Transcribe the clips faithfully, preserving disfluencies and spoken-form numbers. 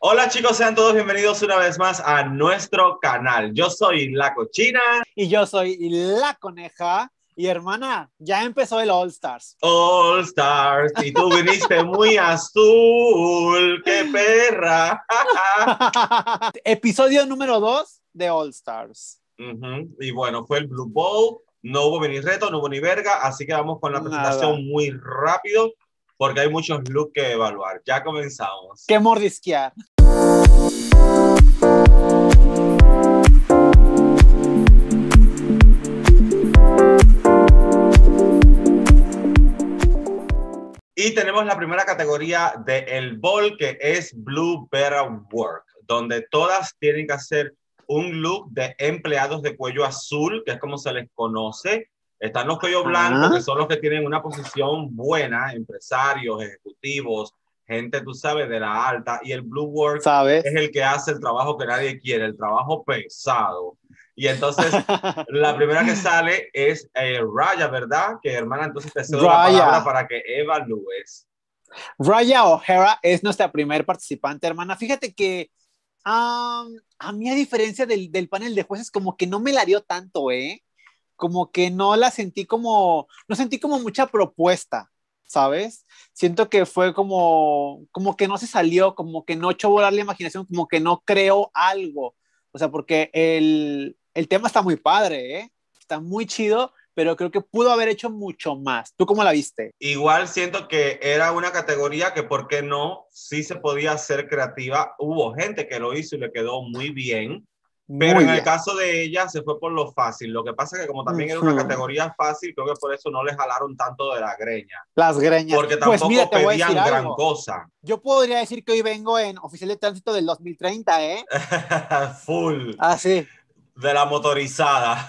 Hola chicos, sean todos bienvenidos una vez más a nuestro canal. Yo soy La Cochina. Y yo soy La Coneja. Y hermana, ya empezó el All Stars. All Stars. Y tú viniste muy azul. ¡Qué perra! Episodio número dos de All Stars. Uh-huh. Y bueno, fue el Blue Bowl. No hubo ni reto, no hubo ni verga. Así que vamos con la presentación Nada. muy rápido porque hay muchos looks que evaluar. Ya comenzamos. ¡Qué mordisquear! Y tenemos la primera categoría del Bowl, que es Blue Better Work, donde todas tienen que hacer un look de empleados de cuello azul, que es como se les conoce. Están los cuellos blancos, que son los que tienen una posición buena, empresarios, ejecutivos, gente, tú sabes, de la alta. Y el Blue Work ¿Sabes? Es el que hace el trabajo que nadie quiere, el trabajo pesado. Y entonces, la primera que sale es eh, Raya, ¿verdad? Que hermana, entonces te cedo la palabra para que evalúes. Raya O'Hara es nuestra primer participante, hermana. Fíjate que um, a mí, a diferencia del, del panel de jueces, como que no me la dio tanto, ¿eh? Como que no la sentí como, no sentí como mucha propuesta, ¿sabes? Siento que fue como, como que no se salió, como que no echó volar la imaginación, como que no creó algo. O sea, porque el, el tema está muy padre, ¿eh? Está muy chido, pero creo que pudo haber hecho mucho más. ¿Tú cómo la viste? Igual siento que era una categoría que, ¿por qué no? Sí se podía hacer creativa. Hubo gente que lo hizo y le quedó muy bien. Pero muy en bien. El caso de ella se fue por lo fácil. Lo que pasa es que como también uh-huh. era una categoría fácil, creo que por eso no le jalaron tanto de la greña. Las greñas. Porque tampoco pues mira, pedían gran algo. cosa. Yo podría decir que hoy vengo en oficial de tránsito del dos mil treinta, ¿eh? Full. Ah, sí. De la motorizada.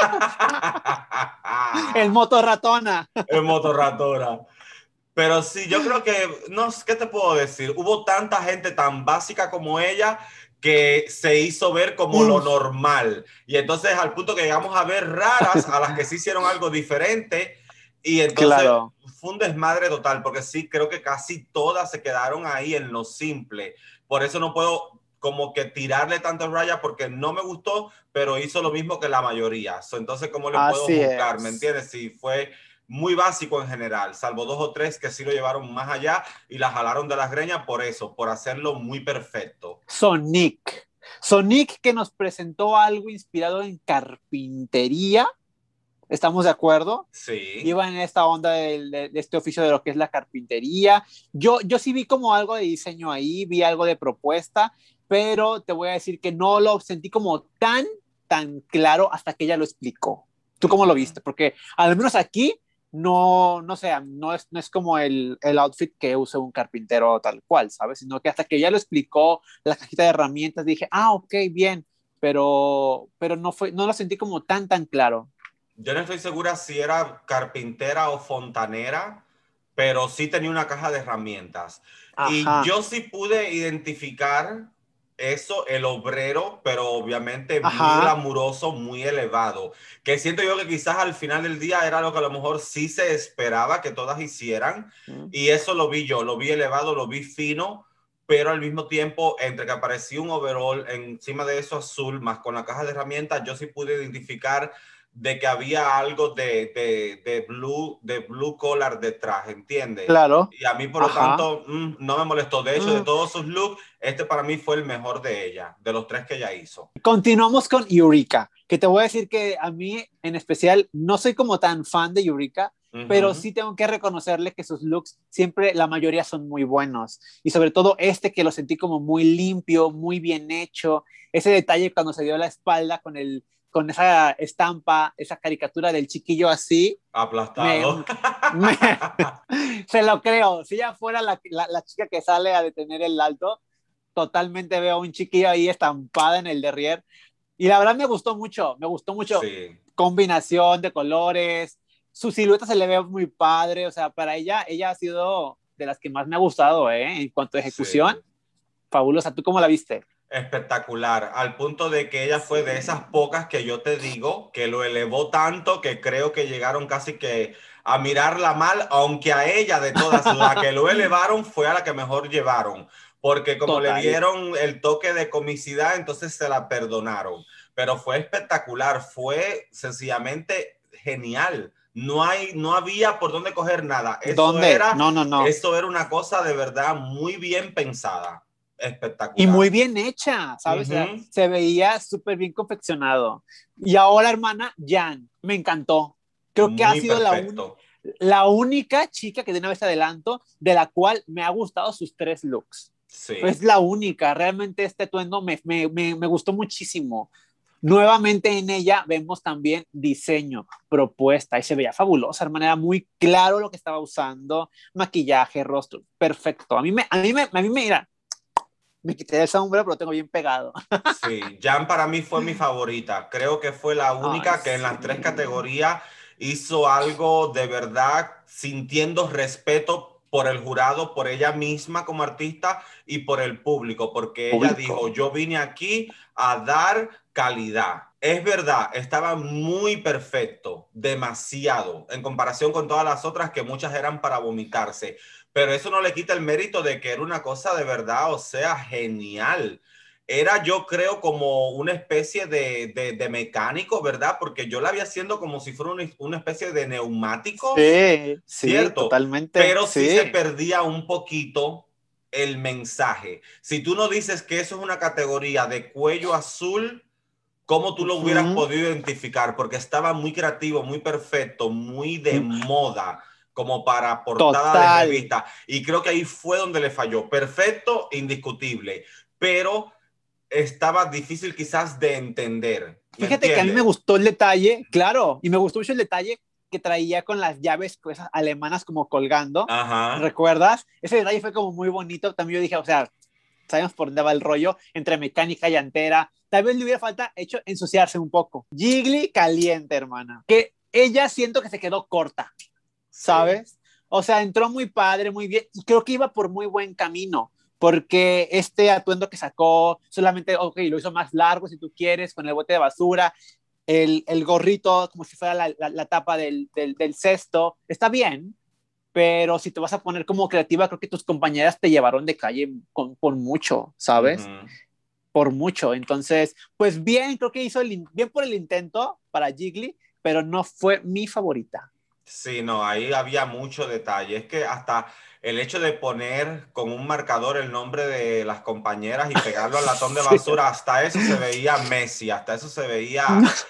El motorratona. El motorratona. Pero sí, yo creo que, no, ¿qué te puedo decir? Hubo tanta gente tan básica como ella que se hizo ver como Uf. lo normal. Y entonces al punto que llegamos a ver raras a las que sí hicieron algo diferente. Y entonces claro. fue un desmadre total, porque sí, creo que casi todas se quedaron ahí en lo simple. Por eso no puedo como que tirarle tanto raya, porque no me gustó, pero hizo lo mismo que la mayoría. So, entonces, ¿cómo le puedo Así juzgar? Es. ¿Me entiendes? Sí, fue muy básico en general, salvo dos o tres que sí lo llevaron más allá y la jalaron de las greñas por eso, por hacerlo muy perfecto. Sonic. Sonic, que nos presentó algo inspirado en carpintería. ¿Estamos de acuerdo? Sí. Iba en esta onda de, de, de este oficio de lo que es la carpintería. Yo, yo sí vi como algo de diseño ahí, vi algo de propuesta, pero te voy a decir que no lo sentí como tan, tan claro hasta que ella lo explicó. ¿Tú cómo lo viste? Porque al menos aquí no, no sé, no es, no es como el, el outfit que usa un carpintero tal cual, ¿sabes? Sino que hasta que ella lo explicó, la cajita de herramientas, dije, ah, ok, bien, pero, pero no, fue, no lo sentí como tan, tan claro. Yo no estoy segura si era carpintera o fontanera, pero sí tenía una caja de herramientas. Ajá. Y yo sí pude identificar eso, el obrero, pero obviamente Ajá. muy glamuroso, muy elevado. Que siento yo que quizás al final del día era lo que a lo mejor sí se esperaba que todas hicieran. Mm. Y eso lo vi yo, lo vi elevado, lo vi fino, pero al mismo tiempo, entre que apareció un overall encima de eso azul, más con la caja de herramientas, yo sí pude identificar de que había algo de, de, de, blue, de blue collar detrás, ¿entiendes? Claro. Y a mí, por Ajá. lo tanto, mm, no me molestó. De hecho, mm. de todos sus looks, este para mí fue el mejor de ella, de los tres que ella hizo. Continuamos con Eureka, que te voy a decir que a mí, en especial, no soy como tan fan de Eureka, uh-huh. pero sí tengo que reconocerle que sus looks siempre, la mayoría son muy buenos. Y sobre todo este que lo sentí como muy limpio, muy bien hecho. Ese detalle cuando se dio la espalda con el con esa estampa, esa caricatura del chiquillo así. Aplastado. Me, me, se lo creo. Si ella fuera la, la, la chica que sale a detener el alto, totalmente veo un chiquillo ahí estampada en el derrier. Y la verdad me gustó mucho, me gustó mucho. Sí. Combinación de colores, su silueta se le ve muy padre. O sea, para ella, ella ha sido de las que más me ha gustado, ¿eh? En cuanto a ejecución, sí. Fabulosa. ¿Tú cómo la viste? Espectacular, al punto de que ella fue de esas pocas que yo te digo que lo elevó tanto que creo que llegaron casi que a mirarla mal, aunque a ella de todas la que lo elevaron fue a la que mejor llevaron, porque como Total. le dieron el toque de comicidad, entonces se la perdonaron. Pero fue espectacular, fue sencillamente genial. No, hay, no había por dónde coger nada. Eso ¿Dónde? era, No, no, no. eso era una cosa de verdad muy bien pensada. Espectacular. Y muy bien hecha, ¿sabes? Uh-huh. O sea, se veía súper bien confeccionado. Y ahora, hermana, Jan, me encantó. Creo que muy ha sido la, un, la única chica que de una vez adelanto, de la cual me ha gustado sus tres looks. Sí. Es la única. Realmente este atuendo me, me, me, me gustó muchísimo. Nuevamente en ella vemos también diseño, propuesta, y se veía fabulosa, hermana, era muy claro lo que estaba usando, maquillaje, rostro, perfecto. A mí me, a mí me, a mí me, mira, me quité el sombrero, pero lo tengo bien pegado. Sí, Jan para mí fue mi favorita. Creo que fue la única Ay, que en sí. las tres categorías hizo algo de verdad, sintiendo respeto por el jurado, por ella misma como artista y por el público, porque público. Ella dijo, yo vine aquí a dar calidad. Es verdad, estaba muy perfecto, demasiado, en comparación con todas las otras que muchas eran para vomitarse. Pero eso no le quita el mérito de que era una cosa de verdad, o sea, genial. Era, yo creo, como una especie de, de, de mecánico, ¿verdad? Porque yo la vi haciendo como si fuera una, una especie de neumático. Sí, ¿cierto? Sí, totalmente. Pero sí. sí se perdía un poquito el mensaje. Si tú no dices que eso es una categoría de cuello azul, ¿cómo tú lo uh-huh. hubieras podido identificar? Porque estaba muy creativo, muy perfecto, muy de uh-huh. moda, como para portada Total. de revista. Y creo que ahí fue donde le falló. Perfecto, indiscutible. Pero estaba difícil quizás de entender. Fíjate entiendes? que a mí me gustó el detalle, claro, y me gustó mucho el detalle que traía con las llaves pues, alemanas como colgando. Ajá. ¿Recuerdas? Ese detalle fue como muy bonito. También yo dije, o sea, sabemos por dónde va el rollo entre mecánica y llantera. Tal vez le hubiera falta hecho ensuciarse un poco. Jiggly caliente, hermana. Que ella siento que se quedó corta, ¿sabes? Sí. O sea, entró muy padre, muy bien, y creo que iba por muy buen camino, porque este atuendo que sacó solamente, ok, lo hizo más largo si tú quieres, con el bote de basura, el, el gorrito como si fuera la, la, la tapa del, del, del cesto, está bien, pero si te vas a poner como creativa, creo que tus compañeras te llevaron de calle con, por mucho, ¿sabes? Uh-huh. Por mucho. Entonces, pues bien, creo que hizo el, bien por el intento para Jiggly, pero no fue mi favorita. Sí, no, ahí había mucho detalle. Es que hasta el hecho de poner con un marcador el nombre de las compañeras y pegarlo al latón de basura, sí. hasta eso se veía Messi, hasta eso se veía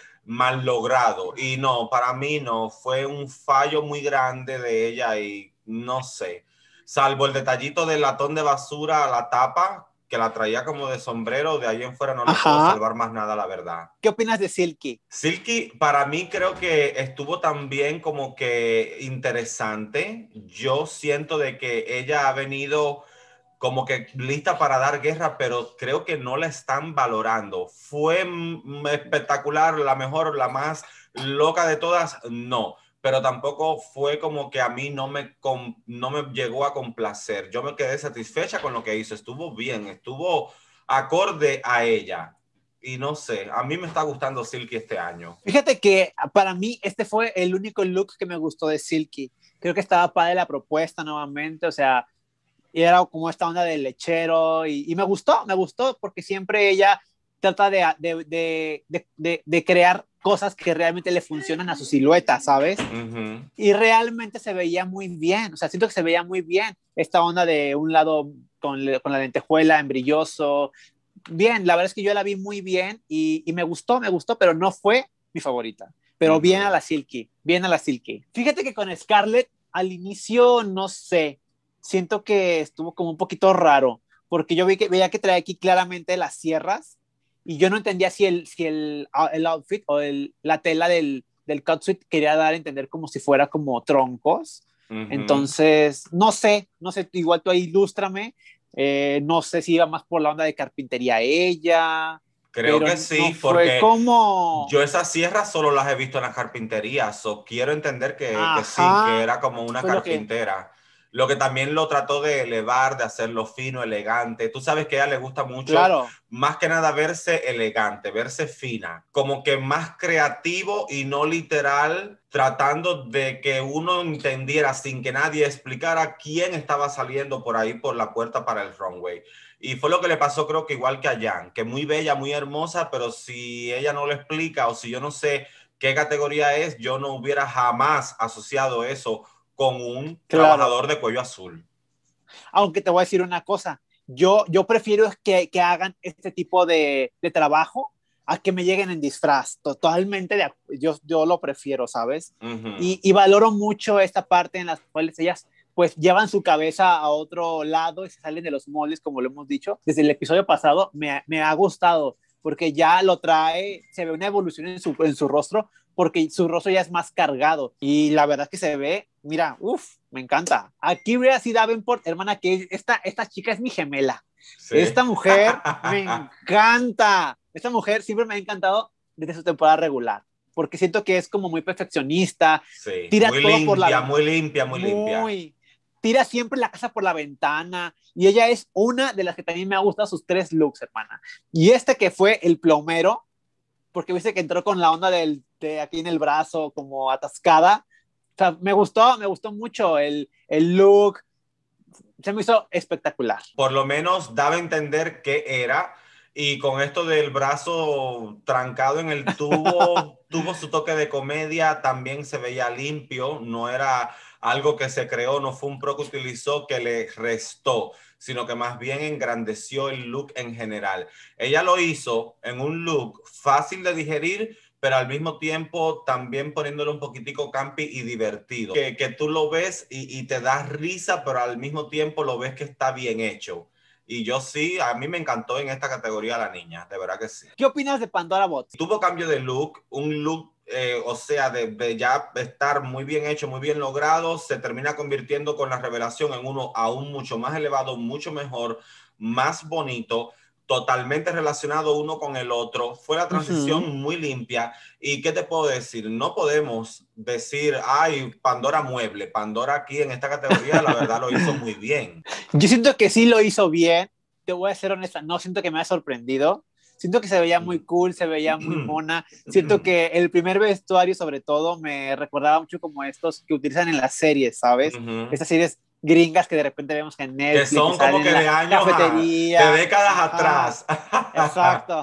mal logrado. Y no, para mí no, fue un fallo muy grande de ella y no sé, salvo el detallito del latón de basura a la tapa, que la traía como de sombrero, de ahí en fuera no le puedo salvar más nada, la verdad. ¿Qué opinas de Silky? Silky, para mí creo que estuvo también como que interesante. Yo siento de que ella ha venido como que lista para dar guerra, pero creo que no la están valorando. ¿Fue espectacular, la mejor, la más loca de todas? No. Pero tampoco fue como que a mí no me, no me llegó a complacer. Yo me quedé satisfecha con lo que hizo. Estuvo bien, estuvo acorde a ella. Y no sé, a mí me está gustando Silky este año. Fíjate que para mí este fue el único look que me gustó de Silky. Creo que estaba padre la propuesta nuevamente, o sea, era como esta onda del lechero y, y me gustó, me gustó porque siempre ella trata de, de, de, de, de, de crear cosas que realmente le funcionan a su silueta, ¿sabes? Uh-huh. Y realmente se veía muy bien, o sea, siento que se veía muy bien esta onda de un lado con, con la lentejuela en brilloso. Bien, la verdad es que yo la vi muy bien y, y me gustó, me gustó, pero no fue mi favorita. Pero uh-huh. bien a la Silky, bien a la Silky. Fíjate que con Scarlett al inicio, no sé, siento que estuvo como un poquito raro, porque yo vi que, veía que traía aquí claramente las sierras y yo no entendía si el, si el, el outfit o el, la tela del, del catsuit quería dar a entender como si fuera como troncos. Uh-huh. Entonces, no sé, no sé, igual tú ahí ilústrame. Eh, no sé si iba más por la onda de carpintería ella. Creo que sí, no porque como... yo esas sierras solo las he visto en las carpinterías, o quiero entender que, que sí, que era como una Fue carpintera. Lo que... lo que también lo trató de elevar, de hacerlo fino, elegante. Tú sabes que a ella le gusta mucho, claro, más que nada, verse elegante, verse fina, como que más creativo y no literal, tratando de que uno entendiera sin que nadie explicara quién estaba saliendo por ahí por la puerta para el runway. Y fue lo que le pasó, creo que igual que a Jan, que muy bella, muy hermosa, pero si ella no lo explica o si yo no sé qué categoría es, yo no hubiera jamás asociado eso con un claro. trabajador de cuello azul. Aunque te voy a decir una cosa, yo, yo prefiero que, que hagan este tipo de, de trabajo a que me lleguen en disfraz, totalmente, de, yo, yo lo prefiero, ¿sabes? Uh-huh. y, y valoro mucho esta parte en las cuales ellas pues llevan su cabeza a otro lado y se salen de los moldes, como lo hemos dicho. Desde el episodio pasado me, me ha gustado, porque ya lo trae, se ve una evolución en su, en su rostro, porque su rostro ya es más cargado, y la verdad es que se ve, mira, uff, me encanta. Aquí Rhea C. Davenport, hermana, que esta, esta chica es mi gemela. Sí. Esta mujer me encanta. Esta mujer siempre me ha encantado desde su temporada regular, porque siento que es como muy perfeccionista. Sí, tira muy todo limpia, por la, muy limpia, muy, muy limpia. Muy, tira siempre la casa por la ventana, y ella es una de las que también me ha gustado sus tres looks, hermana. Y este que fue el plomero, porque viste que entró con la onda del, de aquí en el brazo como atascada. O sea, me gustó, me gustó mucho el, el look, se me hizo espectacular. Por lo menos daba a entender qué era, y con esto del brazo trancado en el tubo, tuvo su toque de comedia, también se veía limpio, no era algo que se creó, no fue un pro que utilizó que le restó, sino que más bien engrandeció el look en general. Ella lo hizo en un look fácil de digerir, pero al mismo tiempo también poniéndolo un poquitico campi y divertido. Que, que tú lo ves y, y te das risa, pero al mismo tiempo lo ves que está bien hecho. Y yo sí, a mí me encantó en esta categoría la niña, de verdad que sí. ¿Qué opinas de Pandora Boxx? Tuvo cambio de look, un look, eh, o sea, de, de ya estar muy bien hecho, muy bien logrado, se termina convirtiendo con la revelación en uno aún mucho más elevado, mucho mejor, más bonito, totalmente relacionado uno con el otro. Fue la transición uh-huh. muy limpia. ¿Y qué te puedo decir? No podemos decir, ay, Pandora mueble. Pandora aquí en esta categoría, la verdad, lo hizo muy bien. Yo siento que sí lo hizo bien. Te voy a ser honesta, no siento que me haya sorprendido. Siento que se veía muy cool, se veía muy mona. Siento que el primer vestuario, sobre todo, me recordaba mucho como estos que utilizan en las series, ¿sabes? Uh-huh. Estas series gringas que de repente vemos en Netflix. Que son que como que de años, cafetería, de décadas ajá, atrás. Exacto.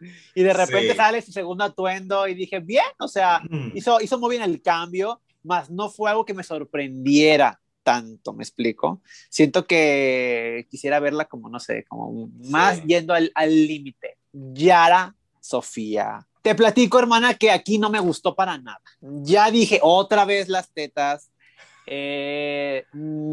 Y de repente sí. sale su segundo atuendo y dije, bien, o sea, mm. hizo, hizo muy bien el cambio, mas no fue algo que me sorprendiera tanto, ¿me explico? Siento que quisiera verla como, no sé, como más sí. yendo al límite. Yara Sofía. Te platico, hermana, que aquí no me gustó para nada. Ya dije otra vez las tetas. Eh,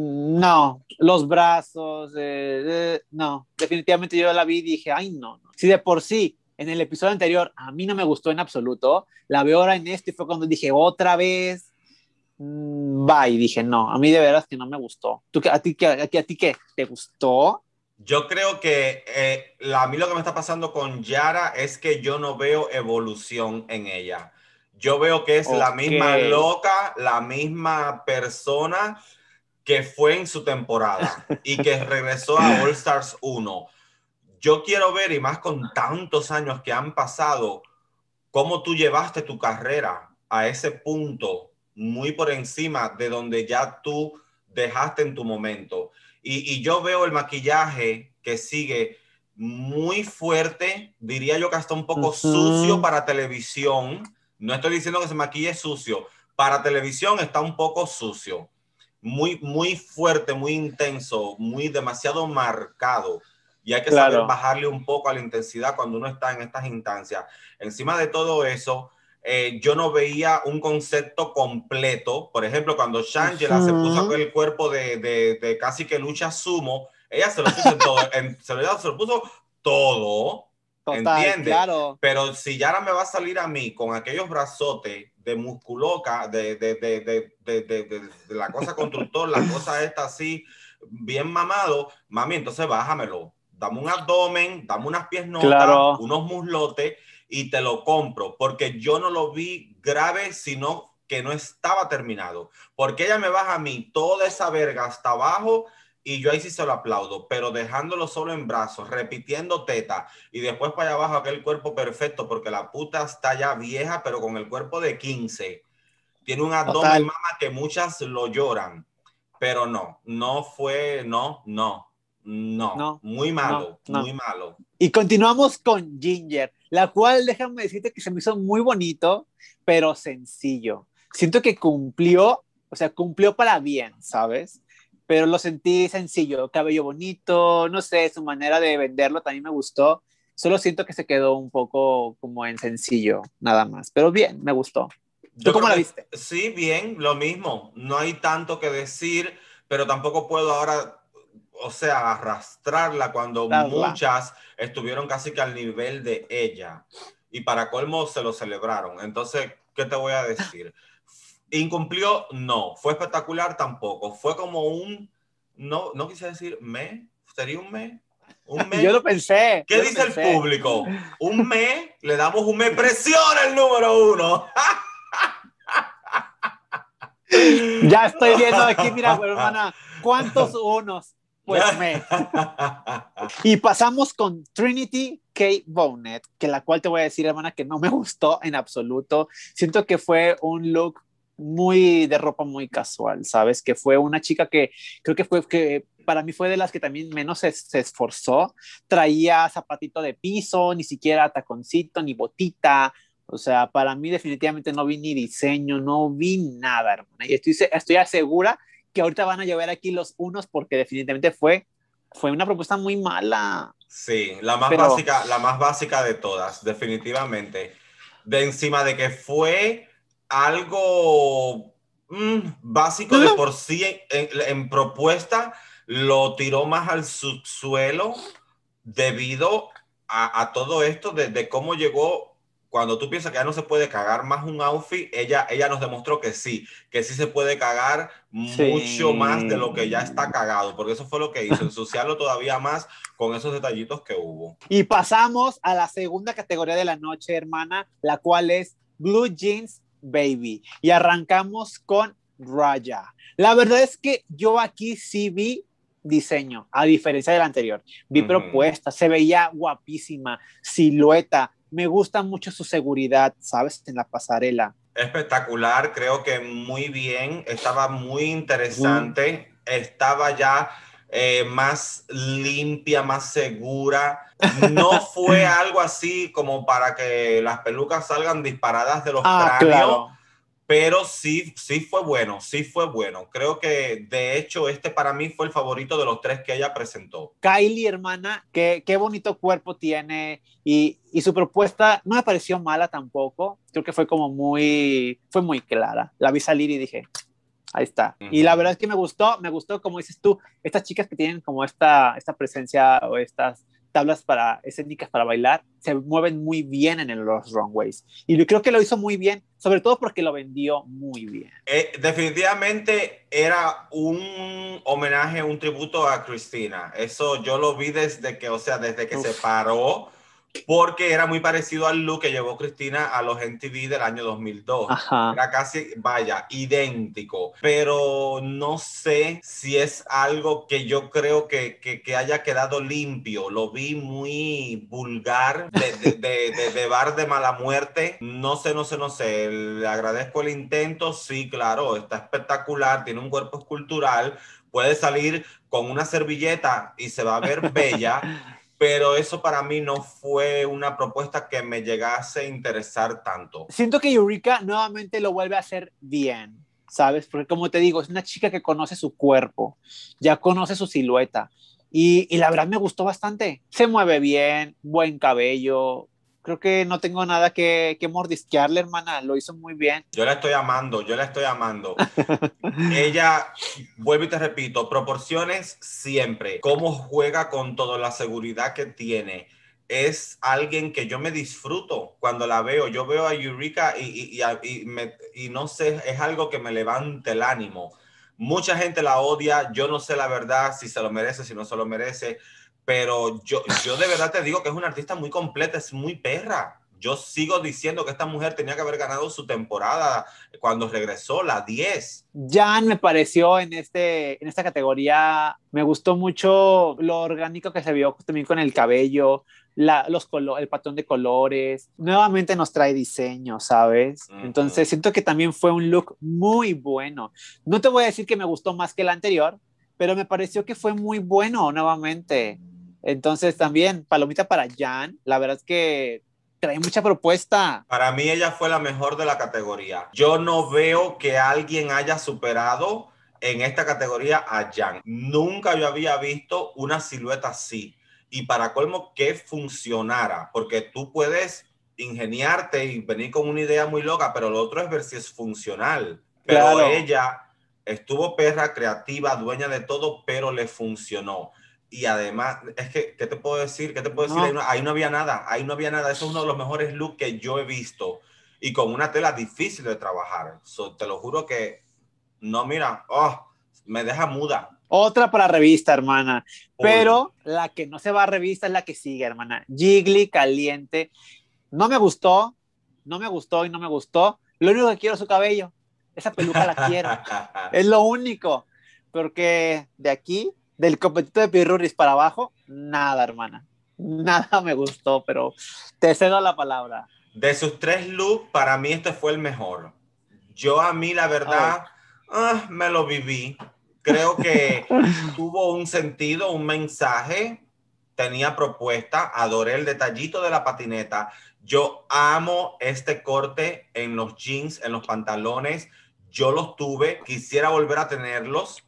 no, los brazos, eh, eh, no, definitivamente yo la vi y dije, ay no, no, si de por sí en el episodio anterior a mí no me gustó en absoluto, la veo ahora en este y fue cuando dije otra vez, mmm, va, y dije no, a mí de veras que no me gustó. ¿Tú, a, ti, a, a, a ti qué? ¿Te gustó? Yo creo que eh, la, a mí lo que me está pasando con Yara es que yo no veo evolución en ella. Yo veo que es okay. la misma loca, la misma persona que fue en su temporada y que regresó a All Stars uno. Yo quiero ver, y más con tantos años que han pasado, cómo tú llevaste tu carrera a ese punto muy por encima de donde ya tú dejaste en tu momento. Y, y yo veo el maquillaje que sigue muy fuerte, diría yo que hasta un poco uh-huh. sucio para televisión. No estoy diciendo que se maquille sucio. Para televisión está un poco sucio. Muy, muy fuerte, muy intenso, muy demasiado marcado. Y hay que claro. saber bajarle un poco a la intensidad cuando uno está en estas instancias. Encima de todo eso, eh, yo no veía un concepto completo. Por ejemplo, cuando Shangela uh-huh. se puso el cuerpo de, de, de casi que lucha sumo, ella se lo puso en todo. En, se, lo, se lo puso todo. Total, ¿entiendes? Claro. Pero si Yara me va a salir a mí con aquellos brazotes de musculoca, de, de, de, de, de, de, de, de la cosa constructor, la cosa esta así, bien mamado, mami, entonces bájamelo. Dame un abdomen, dame unas piernotas, claro. unos muslotes y te lo compro, porque yo no lo vi grave, sino que no estaba terminado. Porque ella me baja a mí toda esa verga hasta abajo y yo ahí sí se lo aplaudo, pero dejándolo solo en brazos, repitiendo teta y después para allá abajo aquel cuerpo perfecto, porque la puta está ya vieja, pero con el cuerpo de quince. Tiene un abdomen, mama, que muchas lo lloran, pero no, no fue, no, no, no, no muy malo, no, no. muy malo. Y continuamos con Ginger, la cual, déjame decirte que se me hizo muy bonito, pero sencillo. Siento que cumplió, o sea, cumplió para bien, ¿sabes? Pero lo sentí sencillo, cabello bonito, no sé, su manera de venderlo también me gustó. Solo siento que se quedó un poco como en sencillo, nada más. Pero bien, me gustó. ¿Tú Yo cómo la que, viste? sí, bien, lo mismo. No hay tanto que decir, pero tampoco puedo ahora, o sea, arrastrarla cuando Darla. muchas estuvieron casi que al nivel de ella. Y para colmo se lo celebraron. Entonces, ¿qué te voy a decir? ¿Incumplió? No. ¿Fue espectacular? Tampoco. Fue como un, no, no quise decir me, ¿sería un me? ¿Un Yo me? lo pensé, ¿Qué yo lo dice el pensé. público? ¿Un me? Le damos un me. ¡Presiona el número uno! Ya estoy viendo aquí, mira, hermana, ¿cuántos unos? Pues me. Y pasamos con Trinity K. Bonet, que la cual te voy a decir, hermana, que no me gustó en absoluto. Siento que fue un look muy de ropa muy casual, ¿sabes? Que fue una chica que creo que fue que para mí fue de las que también menos se, se esforzó. Traía zapatito de piso, ni siquiera taconcito, ni botita. O sea, para mí definitivamente no vi ni diseño, no vi nada, hermana. Y estoy, estoy segura que ahorita van a llover aquí los unos porque definitivamente fue, fue una propuesta muy mala. Sí, la más Pero, básica, la más básica de todas, definitivamente. De encima de que fue algo mm, básico de por sí en, en, en propuesta, lo tiró más al subsuelo debido a, a todo esto de, de cómo llegó. Cuando tú piensas que ya no se puede cagar más un outfit, ella, ella nos demostró que sí, que sí se puede cagar mucho más de sí. lo que ya está cagado, porque eso fue lo que hizo, ensuciarlo todavía más con esos detallitos que hubo. Y pasamos a la segunda categoría de la noche, hermana, la cual es Blue Jeans Baby. Y arrancamos con Raya. La verdad es que yo aquí sí vi diseño, a diferencia del anterior. Vi Uh-huh. propuesta, se veía guapísima, silueta. Me gusta mucho su seguridad, ¿sabes? En la pasarela. Espectacular, creo que muy bien, estaba muy interesante, uh-huh. Estaba ya eh, más limpia, más segura. No fue algo así como para que las pelucas salgan disparadas de los ah, cráneos. Claro. Pero sí, sí fue bueno, sí fue bueno. Creo que de hecho este para mí fue el favorito de los tres que ella presentó. Kylie, hermana, qué, qué bonito cuerpo tiene y, y su propuesta no me pareció mala tampoco. Creo que fue como muy, fue muy clara. La vi salir y dije, ahí está. Uh-huh. Y la verdad es que me gustó, me gustó, como dices tú, estas chicas que tienen como esta, esta presencia o estas tablas para, escénicas para bailar, se mueven muy bien en los runways. Y yo creo que lo hizo muy bien, sobre todo porque lo vendió muy bien. Eh, definitivamente era un homenaje, un tributo a Cristina. Eso yo lo vi desde que, o sea, desde que Uf. se paró, porque era muy parecido al look que llevó Cristina a los M T V del año dos mil dos. Ajá. Era casi, vaya, idéntico. Pero no sé si es algo que yo creo que, que, que haya quedado limpio. Lo vi muy vulgar, de, de, de, de, de bar de mala muerte. No sé, no sé, no sé. Le agradezco el intento. Sí, claro, está espectacular. Tiene un cuerpo escultural. Puede salir con una servilleta y se va a ver bella. Pero eso para mí no fue una propuesta que me llegase a interesar tanto. Siento que Eureka nuevamente lo vuelve a hacer bien, ¿sabes? Porque como te digo, es una chica que conoce su cuerpo, ya conoce su silueta. Y, y la verdad me gustó bastante. Se mueve bien, buen cabello. Creo que no tengo nada que, que mordisquearle, hermana. Lo hizo muy bien. Yo la estoy amando, yo la estoy amando. Ella, vuelvo y te repito, proporciones siempre. Cómo juega con toda la seguridad que tiene. Es alguien que yo me disfruto cuando la veo. Yo veo a Eureka y, y, y, y, me, y no sé, es algo que me levanta el ánimo. Mucha gente la odia. Yo no sé la verdad si se lo merece, si no se lo merece. Pero yo, yo de verdad te digo que es una artista muy completa, es muy perra. Yo sigo diciendo que esta mujer tenía que haber ganado su temporada cuando regresó, la diez. Jan me pareció en, este, en esta categoría, me gustó mucho lo orgánico que se vio también con el cabello, la, los el patrón de colores. Nuevamente nos trae diseño, ¿sabes? Uh-huh. Entonces siento que también fue un look muy bueno. No te voy a decir que me gustó más que el anterior, pero me pareció que fue muy bueno nuevamente. Entonces también, palomita para Jan. La verdad es que trae mucha propuesta. Para mí ella fue la mejor de la categoría. Yo no veo que alguien haya superado en esta categoría a Jan. Nunca yo había visto una silueta así. Y para colmo que funcionara, porque tú puedes ingeniarte y venir con una idea muy loca, pero lo otro es ver si es funcional. Pero claro, ella estuvo perra, creativa, dueña de todo, pero le funcionó. Y además, es que, ¿qué te puedo decir? ¿Qué te puedo decir? No. Ahí, no, ahí no había nada, ahí no había nada. Eso es uno de los mejores looks que yo he visto. Y con una tela difícil de trabajar. So, te lo juro que, no, mira, oh, me deja muda. Otra para revista, hermana. Pero Uy. la que no se va a revista es la que sigue, hermana. Jiggly Caliente. No me gustó, no me gustó y no me gustó. Lo único que quiero es su cabello. Esa peluca la quiero. Es lo único. Porque de aquí, del competito de Pirruris para abajo, nada, hermana. Nada me gustó, pero te cedo la palabra. De sus tres looks, para mí este fue el mejor. Yo a mí, la verdad, ah, me lo viví. Creo que tuvo un sentido, un mensaje, tenía propuesta, adoré el detallito de la patineta. Yo amo este corte en los jeans, en los pantalones. Yo los tuve, quisiera volver a tenerlos,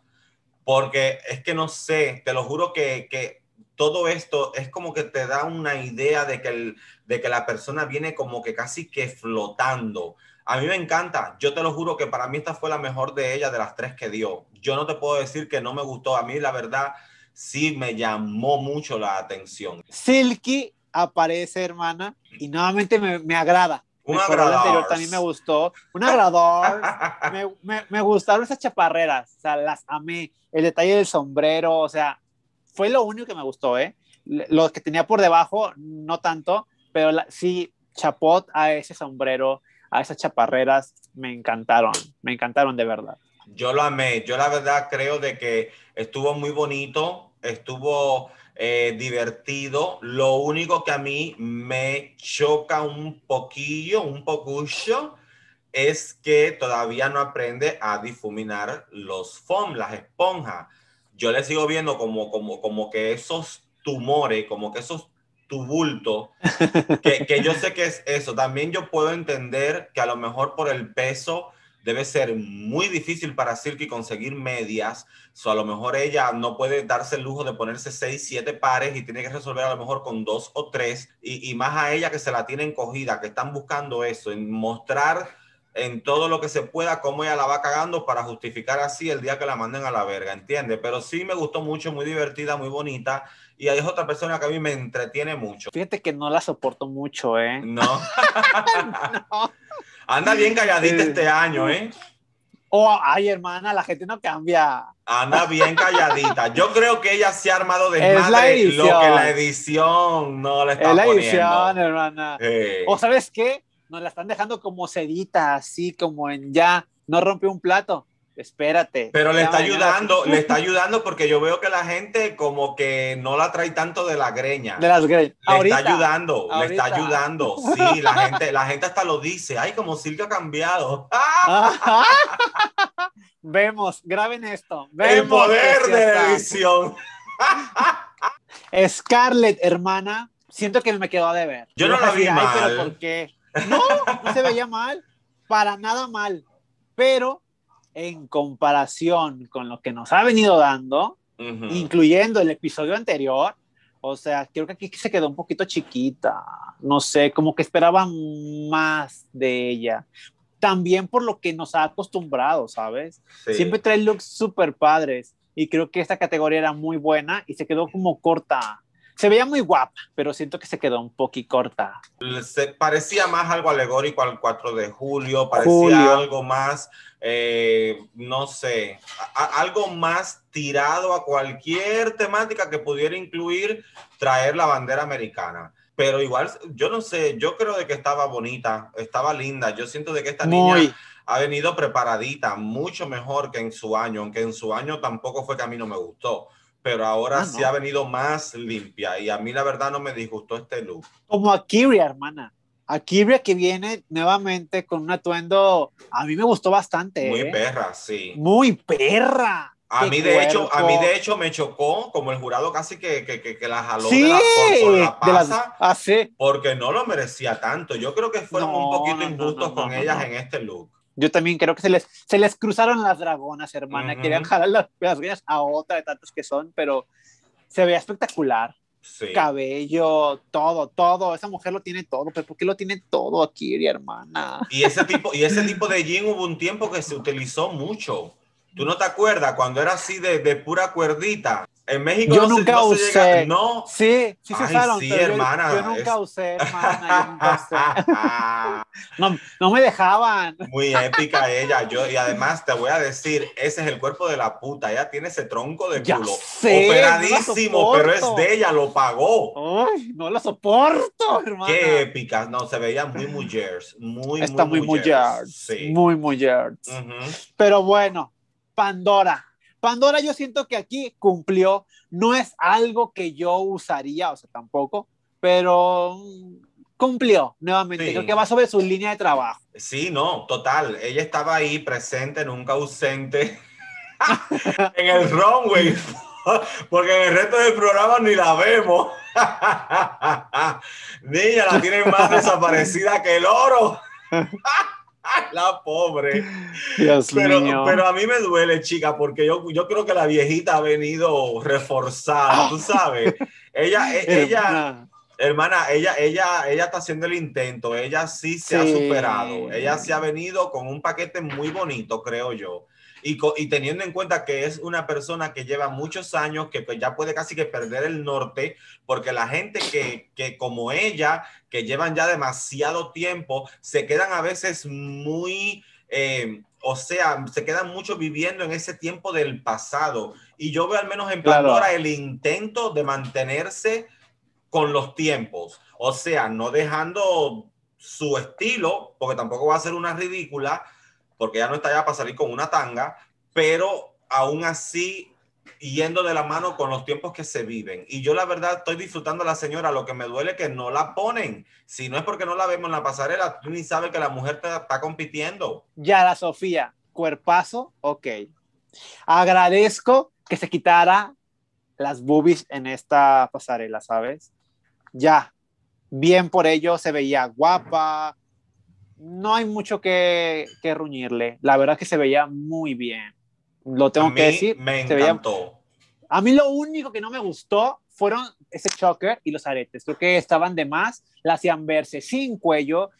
porque es que no sé, te lo juro que, que todo esto es como que te da una idea de que, el, de que la persona viene como que casi que flotando. A mí me encanta, yo te lo juro que para mí esta fue la mejor de ella, de las tres que dio. Yo no te puedo decir que no me gustó, a mí la verdad sí me llamó mucho la atención. Silky aparece, hermana, y nuevamente me, me agrada. Un agrador. Anterior también me gustó. Un agrador. me, me, me gustaron esas chaparreras, o sea, las amé. El detalle del sombrero, o sea, fue lo único que me gustó, ¿eh? Los que tenía por debajo, no tanto, pero la, sí, chapot a ese sombrero, a esas chaparreras, me encantaron, me encantaron de verdad. Yo lo amé, yo la verdad creo de que estuvo muy bonito, estuvo eh, divertido. Lo único que a mí me choca un poquillo, un pocucho, es que todavía no aprende a difuminar los foam, las esponjas. Yo le sigo viendo como, como, como que esos tumores, como que esos tubultos, que, que yo sé que es eso. También yo puedo entender que a lo mejor por el peso debe ser muy difícil para Silky conseguir medias. So, a lo mejor ella no puede darse el lujo de ponerse seis, siete pares y tiene que resolver a lo mejor con dos o tres. Y, y más a ella que se la tienen cogida, que están buscando eso, en mostrar en todo lo que se pueda cómo ella la va cagando para justificar así el día que la manden a la verga, ¿entiendes? Pero sí me gustó mucho, muy divertida, muy bonita. Y hay otra persona que a mí me entretiene mucho. Fíjate que no la soporto mucho, ¿eh? No. No. Anda bien calladita este año, ¿eh? Oh, ay, hermana, la gente no cambia. Anda bien calladita. Yo creo que ella se ha armado de madre lo que la edición no le está poniendo. Es la edición, hermana. Eh. O ¿sabes qué? Nos la están dejando como sedita, así como en ya, no rompe un plato. Espérate. Pero le está ayudando, le está ayudando porque yo veo que la gente como que no la trae tanto de la greña. De las greñas. Le ahorita, está ayudando, ahorita. le está ayudando. Sí, la gente, la gente hasta lo dice. Ay, como Silky ha cambiado. Vemos, graben esto. Vemos el poder de la edición. Scarlett, hermana, siento que me quedó a deber. Yo no la vi mal. Pero ¿por qué? No, no se veía mal. Para nada mal. Pero en comparación con lo que nos ha venido dando, uh-huh. incluyendo el episodio anterior, o sea, creo que aquí se quedó un poquito chiquita, no sé, como que esperaban más de ella, también por lo que nos ha acostumbrado, ¿sabes? Sí. Siempre trae looks súper padres, y creo que esta categoría era muy buena, y se quedó como corta. Se veía muy guapa, pero siento que se quedó un poquito corta. Se parecía más algo alegórico al cuatro de julio, parecía Julio. algo más, eh, no sé, a, algo más tirado a cualquier temática que pudiera incluir traer la bandera americana. pero igual, yo no sé, yo creo de que estaba bonita, estaba linda. Yo siento de que esta Muy. niña ha venido preparadita, mucho mejor que en su año, aunque en su año tampoco fue que a mí no me gustó, pero ahora Ah, sí no. ha venido más limpia y a mí la verdad no me disgustó este look. Como Akiria, hermana. Akiria que viene nuevamente con un atuendo, a mí me gustó bastante. Muy ¿eh? perra, sí. Muy perra. A Qué mí, de hecho, a mí cuerpo. de hecho me chocó, como el jurado casi que, que, que, que la jaló Sí, de la, por, por la de las, pasa, ah, sí. porque no lo merecía tanto. Yo creo que fueron un No, poquito no, no, no, injustos no, con no, ellas no. en este look. Yo también creo que se les, se les cruzaron las dragonas, hermana. Uh-huh. Querían jalar las, las greñas a otra de tantos que son, pero se veía espectacular. Sí. Cabello, todo, todo. Esa mujer lo tiene todo, pero ¿por qué lo tiene todo aquí, hermana? Y ese tipo, y ese tipo de jean hubo un tiempo que se utilizó mucho. ¿Tú no te acuerdas cuando era así de, de pura cuerdita? En México yo no, nunca se, no usé. se llega, no. Sí, sí se Ay, usaron, sí, pero yo, hermana. yo nunca es... usé, hermana, yo nunca usé. no, no me dejaban. Muy épica ella. Yo, y además te voy a decir, ese es el cuerpo de la puta. Ella tiene ese tronco de Ya culo. sé, Operadísimo, no pero es de ella, lo pagó. Ay, no la soporto, hermana. Qué épica. No, se veía muy mujeres. Muy, Está muy muy mujeres. Sí. Muy mujeres. Uh-huh. Pero bueno, Pandora. Pandora yo siento que aquí cumplió. No es algo que yo usaría, o sea, tampoco, pero cumplió nuevamente. Sí. Creo que va sobre su línea de trabajo. Sí, no, total. Ella estaba ahí presente, nunca ausente en el runway, porque en el resto del programa ni la vemos. Niña, la tienen más desaparecida que el oro. La pobre. Dios pero, mío. pero a mí me duele, chica, porque yo, yo creo que la viejita ha venido reforzada, tú sabes. Ella, ella, hermana, ella, ella, ella está haciendo el intento. Ella sí se sí. ha superado. Ella sí ha venido con un paquete muy bonito, creo yo. Y, y teniendo en cuenta que es una persona que lleva muchos años, que pues ya puede casi que perder el norte, porque la gente que, que como ella, que llevan ya demasiado tiempo, se quedan a veces muy, eh, o sea, se quedan mucho viviendo en ese tiempo del pasado. Y yo veo al menos en Pandora claro. el intento de mantenerse con los tiempos, o sea, no dejando su estilo, porque tampoco va a ser una ridícula, porque ya no está ya para salir con una tanga, pero aún así yendo de la mano con los tiempos que se viven. Y yo la verdad estoy disfrutando a la señora. Lo que me duele es que no la ponen. Si no es porque no la vemos en la pasarela, tú ni sabes que la mujer te está compitiendo. Yara Sofía, cuerpazo, ok. Agradezco que se quitara las boobies en esta pasarela, ¿sabes? Ya, bien por ello, se veía guapa. No hay mucho que, que ruñirle. La verdad es que se veía muy bien. Lo tengo a mí que decir. Me se encantó. Veía... A mí lo único que no me gustó fueron ese choker y los aretes. Creo que estaban de más. La hacían verse sin cuello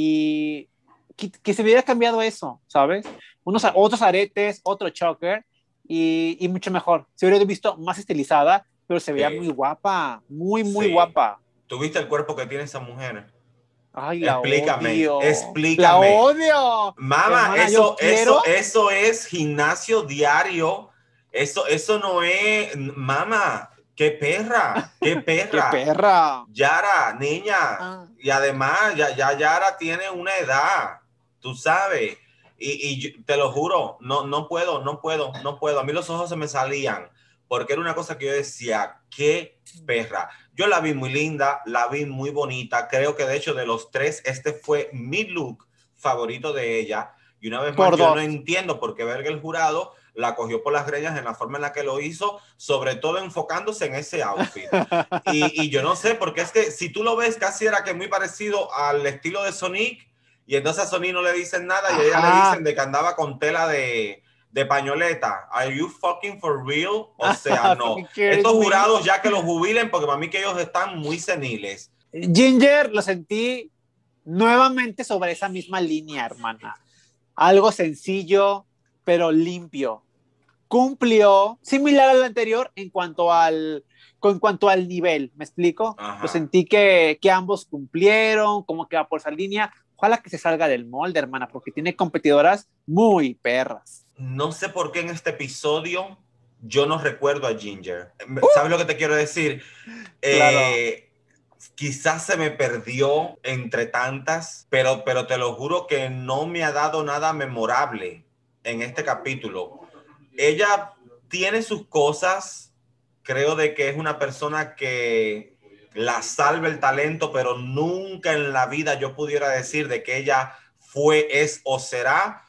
y que, que se hubiera cambiado eso, ¿sabes? Unos, otros aretes, otro choker y, y mucho mejor. Se hubiera visto más estilizada, pero se veía sí. muy guapa. Muy, muy sí. guapa. ¿Tú viste el cuerpo que tiene esa mujer? Ay, la explícame, odio. explícame. La odio. Mamá, Hermana, eso, quiero... eso, eso es gimnasio diario. Eso, eso no es, mamá, qué perra, qué perra. Qué perra. Yara, niña. Ah. Y además, ya, ya Yara tiene una edad, tú sabes. Y, y yo, te lo juro, no, no puedo, no puedo, no puedo. A mí los ojos se me salían porque era una cosa que yo decía, qué perra. Yo la vi muy linda, la vi muy bonita. Creo que de hecho de los tres, este fue mi look favorito de ella. Y una vez más, yo no entiendo por qué verga el jurado la cogió por las greñas en la forma en la que lo hizo, sobre todo enfocándose en ese outfit. Y, y yo no sé, porque es que si tú lo ves, casi era que muy parecido al estilo de Sonic, y entonces a Sonic no le dicen nada, y a ella le dicen de que andaba con tela de... de pañoleta. Are you fucking for real? O sea, no. Estos jurados ya que los jubilen, porque para mí que ellos están muy seniles. Ginger, lo sentí nuevamente sobre esa misma línea, hermana. Algo sencillo, pero limpio. Cumplió, similar al anterior en cuanto al, en cuanto al nivel, ¿me explico? Ajá. Lo sentí que, que ambos cumplieron, como que va por esa línea. Ojalá que se salga del molde, hermana, porque tiene competidoras muy perras. No sé por qué en este episodio yo no recuerdo a Ginger. ¿Sabes uh, lo que te quiero decir? Claro. Eh, quizás se me perdió entre tantas, pero, pero te lo juro que no me ha dado nada memorable en este capítulo. Ella tiene sus cosas, creo de que es una persona que la salva el talento, pero nunca en la vida yo pudiera decir de que ella fue, es o será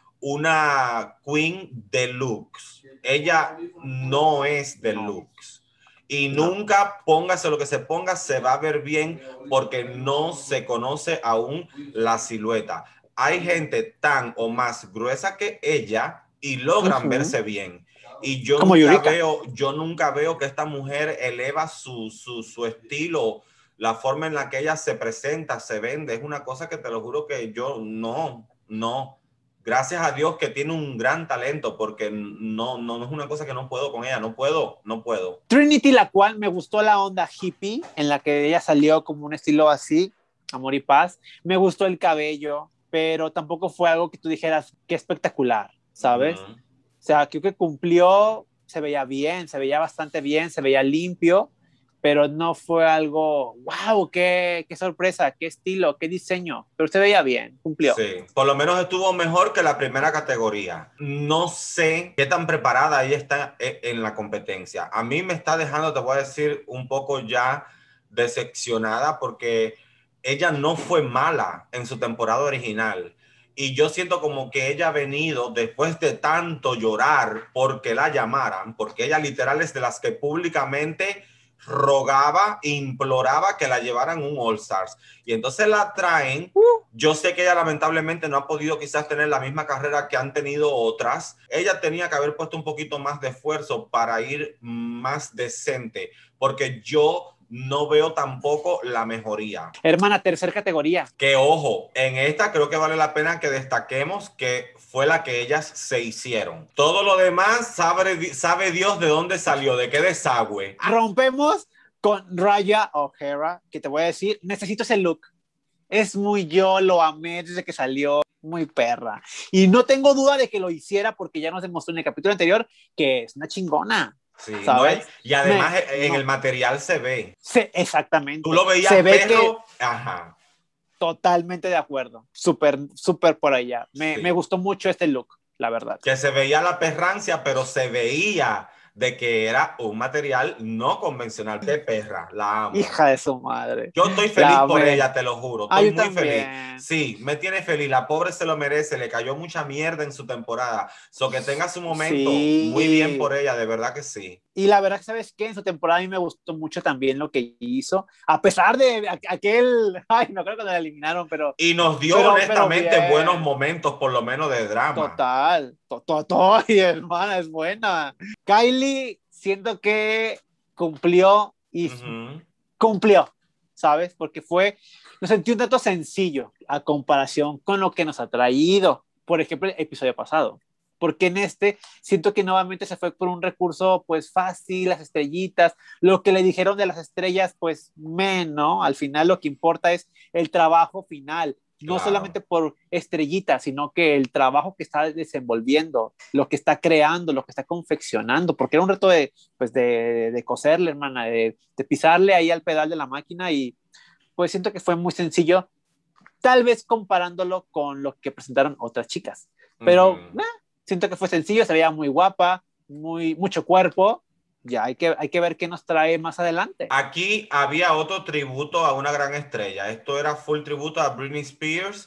una queen deluxe. Ella no es deluxe. Y nunca, póngase lo que se ponga, se va a ver bien porque no se conoce aún la silueta. Hay gente tan o más gruesa que ella y logran uh-huh. verse bien. Y yo Como nunca Yurika. veo, yo nunca veo que esta mujer eleva su, su, su estilo, la forma en la que ella se presenta, se vende. Es una cosa que te lo juro que yo no, no. Gracias a Dios que tiene un gran talento, porque no, no, no es una cosa que no puedo con ella, no puedo, no puedo. Trinity, la cual me gustó la onda hippie, en la que ella salió como un estilo así, amor y paz. Me gustó el cabello, pero tampoco fue algo que tú dijeras, qué espectacular, ¿sabes? Uh-huh. O sea, creo que cumplió, se veía bien, se veía bastante bien, se veía limpio, pero no fue algo, wow, qué, qué sorpresa, qué estilo, qué diseño, pero se veía bien, cumplió. Sí, por lo menos estuvo mejor que la primera categoría. No sé qué tan preparada ella está en la competencia. A mí me está dejando, te voy a decir, un poco ya decepcionada porque ella no fue mala en su temporada original. Y yo siento como que ella ha venido después de tanto llorar porque la llamaran, porque ella literal es de las que públicamente rogaba, imploraba que la llevaran un All Stars. Y entonces la traen. Yo sé que ella lamentablemente no ha podido quizás tener la misma carrera que han tenido otras. Ella tenía que haber puesto un poquito más de esfuerzo para ir más decente, porque yo no veo tampoco la mejoría. Hermana, tercera categoría. Que ojo, en esta creo que vale la pena que destaquemos que fue la que ellas se hicieron. Todo lo demás sabe, sabe Dios de dónde salió, de qué desagüe. Rompemos con Raya O'Hara, que te voy a decir, necesito ese look. Es muy yo, lo amé desde que salió, muy perra. Y no tengo duda de que lo hiciera porque ya nos demostró en el capítulo anterior que es una chingona. Sí, ¿sabes? No, y además Me, en no. el material se ve. Sí, exactamente. Tú lo veías se ve perro. Que... Ajá. Totalmente de acuerdo. Súper, súper por allá. Me, sí. me gustó mucho este look, la verdad. Que se veía la perrancia, pero se veía de que era un material no convencional. De perra, la amo. Hija de su madre. Yo estoy feliz por ella, te lo juro. Estoy Ay, muy también. feliz. Sí, me tiene feliz. La pobre se lo merece. Le cayó mucha mierda en su temporada. So que tenga su momento. Sí. Muy bien por ella, de verdad que sí. Y la verdad, ¿sabes qué? En su temporada a mí me gustó mucho también lo que hizo. A pesar de aquel... Ay, no creo que la eliminaron, pero... Y nos dio pero, honestamente pero buenos momentos, por lo menos de drama. Total. Total, hermana, es buena. Kylie, siento que cumplió y uh-huh. cumplió, ¿sabes? Porque fue... Nos sentí un tanto sencillo a comparación con lo que nos ha traído. Por ejemplo, el episodio pasado. Porque en este siento que nuevamente se fue por un recurso pues fácil, las estrellitas, lo que le dijeron de las estrellas pues menos, al final lo que importa es el trabajo final, no claro. solamente por estrellitas, sino que el trabajo que está desenvolviendo, lo que está creando, lo que está confeccionando, porque era un reto de, pues de, de coserle, hermana, de, de pisarle ahí al pedal de la máquina y pues siento que fue muy sencillo, tal vez comparándolo con lo que presentaron otras chicas, pero... Uh-huh. eh, siento que fue sencillo, se veía muy guapa, muy, mucho cuerpo. Ya hay que, hay que ver qué nos trae más adelante. Aquí había otro tributo a una gran estrella. Esto era full tributo a Britney Spears.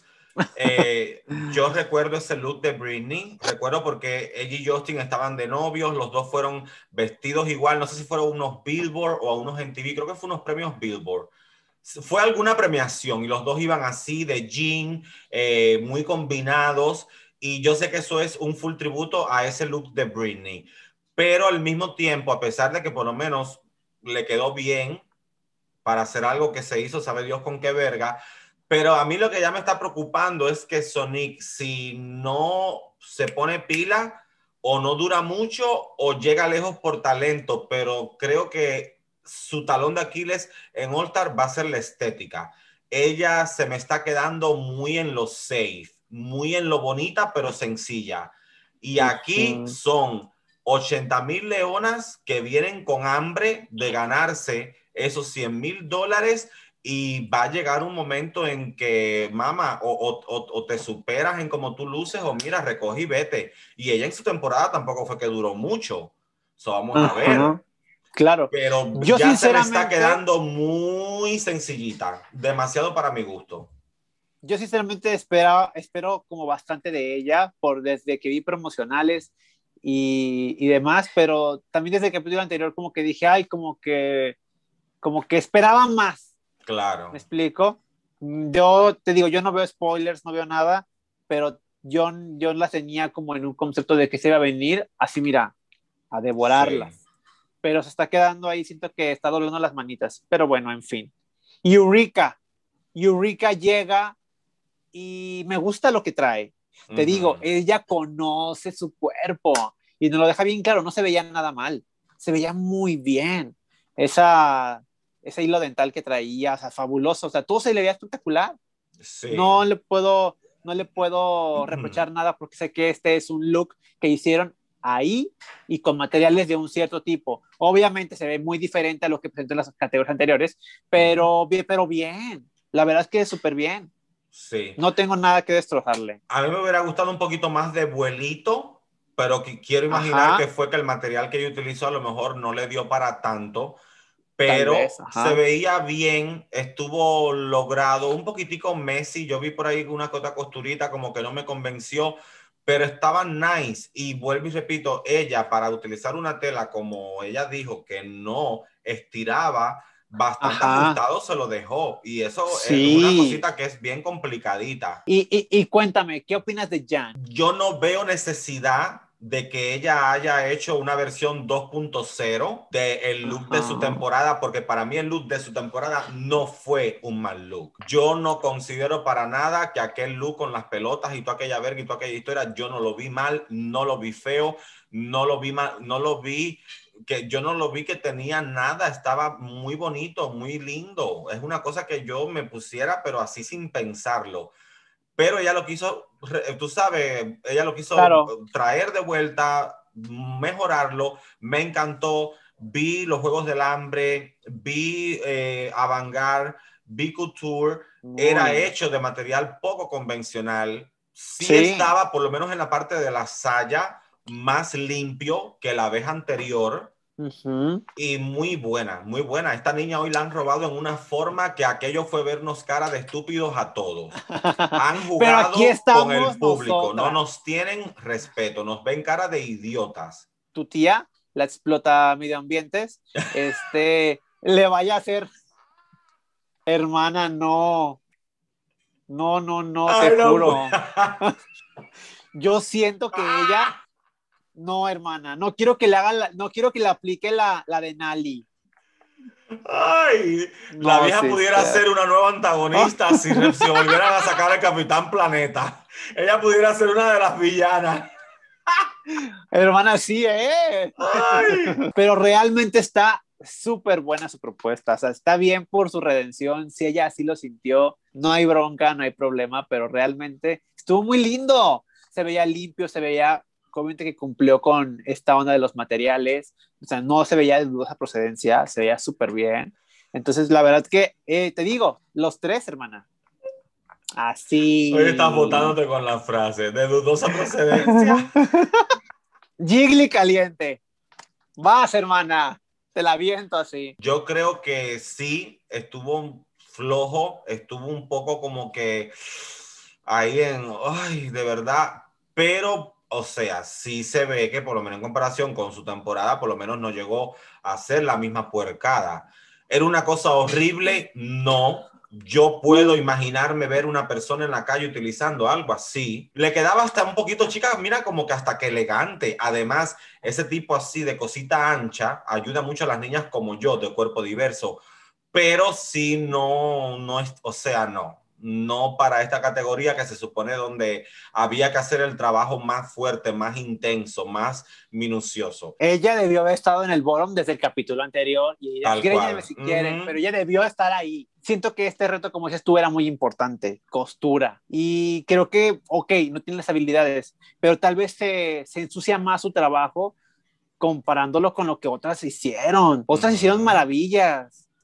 Eh, yo recuerdo ese look de Britney. Recuerdo porque ella y Justin estaban de novios. Los dos fueron vestidos igual. No sé si fueron unos Billboard o a unos M T V. Creo que fue unos premios Billboard. Fue alguna premiación y los dos iban así de jean, eh, muy combinados. Y yo sé que eso es un full tributo a ese look de Britney. Pero al mismo tiempo, a pesar de que por lo menos le quedó bien para hacer algo que se hizo, sabe Dios con qué verga. Pero a mí lo que ya me está preocupando es que Sonic, si no se pone pila, o no dura mucho, o llega lejos por talento. Pero creo que su talón de Aquiles en All Star va a ser la estética. Ella se me está quedando muy en lo safe. Muy en lo bonita, pero sencilla. Y aquí uh-huh. son ochenta mil leonas que vienen con hambre de ganarse esos cien mil dólares y va a llegar un momento en que, mamá, o, o, o, o te superas en cómo tú luces, o mira, recoge y vete. Y ella en su temporada tampoco fue que duró mucho. So, vamos Ajá, a ver. claro. Pero Yo ya se me está sinceramente, quedando muy sencillita. Demasiado para mi gusto. yo sinceramente espero, espero como bastante de ella, por desde que vi promocionales y, y demás, pero también desde el capítulo anterior como que dije, ay, como que, como que esperaba más. ¿Me Claro. explico? Yo te digo, yo no veo spoilers, no veo nada, pero yo, yo las tenía como en un concepto de que se iba a venir, así mira, a Sí. devorarlas. Pero se está quedando ahí, siento que está doblando las manitas. Pero bueno, en fin. Eureka. Eureka llega y me gusta lo que trae. Te digo, Uh-huh. ella conoce su cuerpo y nos lo deja bien claro, no se veía nada mal, se veía muy bien. Esa, ese hilo dental que traía, o sea, fabuloso, o sea, todo se le veía espectacular. Sí. No le puedo, no le puedo reprochar nada porque sé que este es un look que hicieron ahí y con materiales de un cierto tipo. Obviamente se ve muy diferente a lo que presentó en las categorías anteriores, pero, Uh-huh. bien, pero bien. La verdad es que es súper bien. Sí. No tengo nada que destrozarle. A mí me hubiera gustado un poquito más de vuelito, pero que quiero imaginar que Ajá, fue que el material que ella utilizó a lo mejor no le dio para tanto, tal vez, pero se ajá. veía bien, estuvo logrado, un poquitico messy, yo vi por ahí una que otra costurita como que no me convenció, pero estaba nice. Y vuelvo y repito, ella para utilizar una tela como ella dijo que no estiraba, bastante Ajá, ajustado se lo dejó, y eso es una sí. cosita que es bien complicadita. Y, y, y cuéntame, ¿qué opinas de Jan? Yo no veo necesidad de que ella haya hecho una versión dos punto cero del look de su Ajá, temporada, porque para mí el look de su temporada no fue un mal look. Yo no considero para nada que aquel look con las pelotas y toda aquella verga y toda aquella historia, yo no lo vi mal, no lo vi feo, no lo vi mal, no lo vi que yo no lo vi que tenía nada, estaba muy bonito, muy lindo. Es una cosa que yo me pusiera, pero así sin pensarlo. Pero ella lo quiso, tú sabes, ella lo quiso claro. traer de vuelta, mejorarlo. Me encantó. Vi los Juegos del Hambre, vi eh, Avantgarde, vi Couture. Era Muy. hecho de material poco convencional. Sí Sí. estaba, por lo menos en la parte de la saya, más limpio que la vez anterior. Uh-huh. Y muy buena, muy buena. Esta niña hoy la han robado en una forma que aquello fue vernos cara de estúpidos a todos. Han Pero aquí jugado con el estamos público, no nosotras. nos tienen respeto, nos ven cara de idiotas. Tu tía, la explota medioambientes, este, le vaya a hacer, hermana, no, no, no, no, te Ay, no, pues. juro. Yo siento que ella, no, hermana, no quiero que le haga, la, no quiero que le aplique la, la de Nali. Ay, la No, vieja pudiera sister. ser una nueva antagonista si se volvieran a sacar al Capitán Planeta. Ella pudiera ser una de las villanas. Hermana, sí, ¿eh? Ay. Pero realmente está súper buena su propuesta. O sea, está bien por su redención. Si ella así lo sintió, no hay bronca, no hay problema, pero realmente estuvo muy lindo. Se veía limpio, se veía obviamente que cumplió con esta onda de los materiales. O sea, no se veía de dudosa procedencia, se veía súper bien. Entonces, la verdad que eh, te digo, los tres, hermana. Hoy estás Así. botándote con la frase de dudosa procedencia. Jiggly caliente. Vas, hermana. Te la viento así. Yo creo que sí, estuvo flojo, estuvo un poco como que ahí en, ay, de verdad, pero, o sea, sí se ve que por lo menos en comparación con su temporada, por lo menos no llegó a ser la misma puercada. ¿Era una cosa horrible? No. Yo puedo imaginarme ver una persona en la calle utilizando algo así. Le quedaba hasta un poquito chica, mira, como que hasta que elegante. Además, ese tipo así de cosita ancha ayuda mucho a las niñas como yo, de cuerpo diverso. Pero sí, no, no es, o sea, no. No para esta categoría que se supone donde había que hacer el trabajo más fuerte, más intenso, más minucioso. Ella debió haber estado en el bottom desde el capítulo anterior y dirán, Tal gréñenme cual. si quieren, pero Uh-huh. ella debió estar ahí. Siento que este reto, como dices tú, era muy importante, costura. Y creo que, ok, no tiene las habilidades, pero tal vez se, se ensucia más su trabajo comparándolo con lo que otras hicieron. Otras hicieron Uh-huh. maravillas.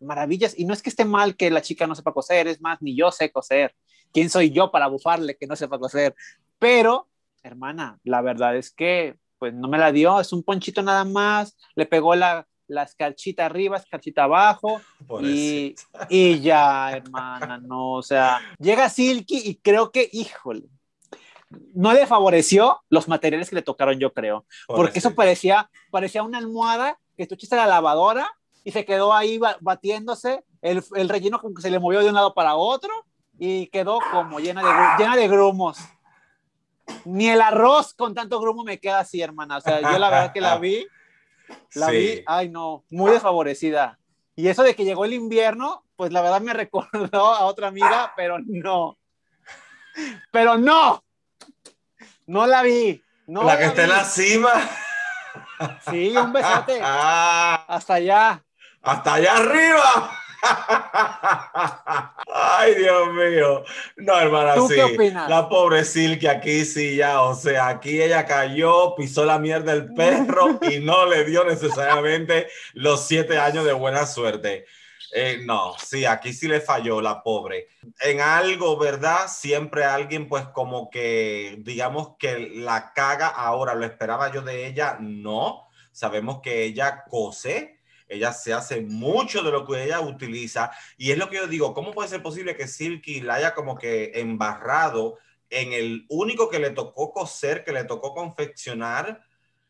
maravillas. Y no es que esté mal que la chica no sepa coser, es más, ni yo sé coser. ¿Quién soy yo para bufarle que no sepa coser? Pero, hermana, la verdad es que pues no me la dio, es un ponchito nada más, le pegó la, la escarchita arriba, escarchita abajo, y, y ya, hermana, no, o sea, llega Silky y creo que, híjole, no le favoreció los materiales que le tocaron, yo creo, porque eso parecía, parecía una almohada que tú echaste a la lavadora y se quedó ahí batiéndose, el, el relleno como que se le movió de un lado para otro y quedó como llena de, llena de grumos. Ni el arroz con tanto grumo me queda así, hermana. O sea, yo la verdad que la vi, la sí. vi, ay no, muy desfavorecida. Y eso de que llegó el invierno, pues la verdad me recordó a otra amiga, pero no. Pero no. No la vi. No la que está en la cima. Sí, un besote. Hasta allá. Hasta allá arriba. Ay, Dios mío. No, hermana, ¿Tú sí. qué opinas? La pobre Silky aquí sí ya, o sea, aquí ella cayó, pisó la mierda del perro y no le dio necesariamente los siete años de buena suerte. Eh, no, sí, aquí sí le falló la pobre. En algo, ¿verdad? Siempre alguien pues como que, digamos que la caga ahora, lo esperaba yo de ella, no. Sabemos que ella cose. Ella se hace mucho de lo que ella utiliza y es lo que yo digo, ¿cómo puede ser posible que Silky la haya como que embarrado en el único que le tocó coser, que le tocó confeccionar,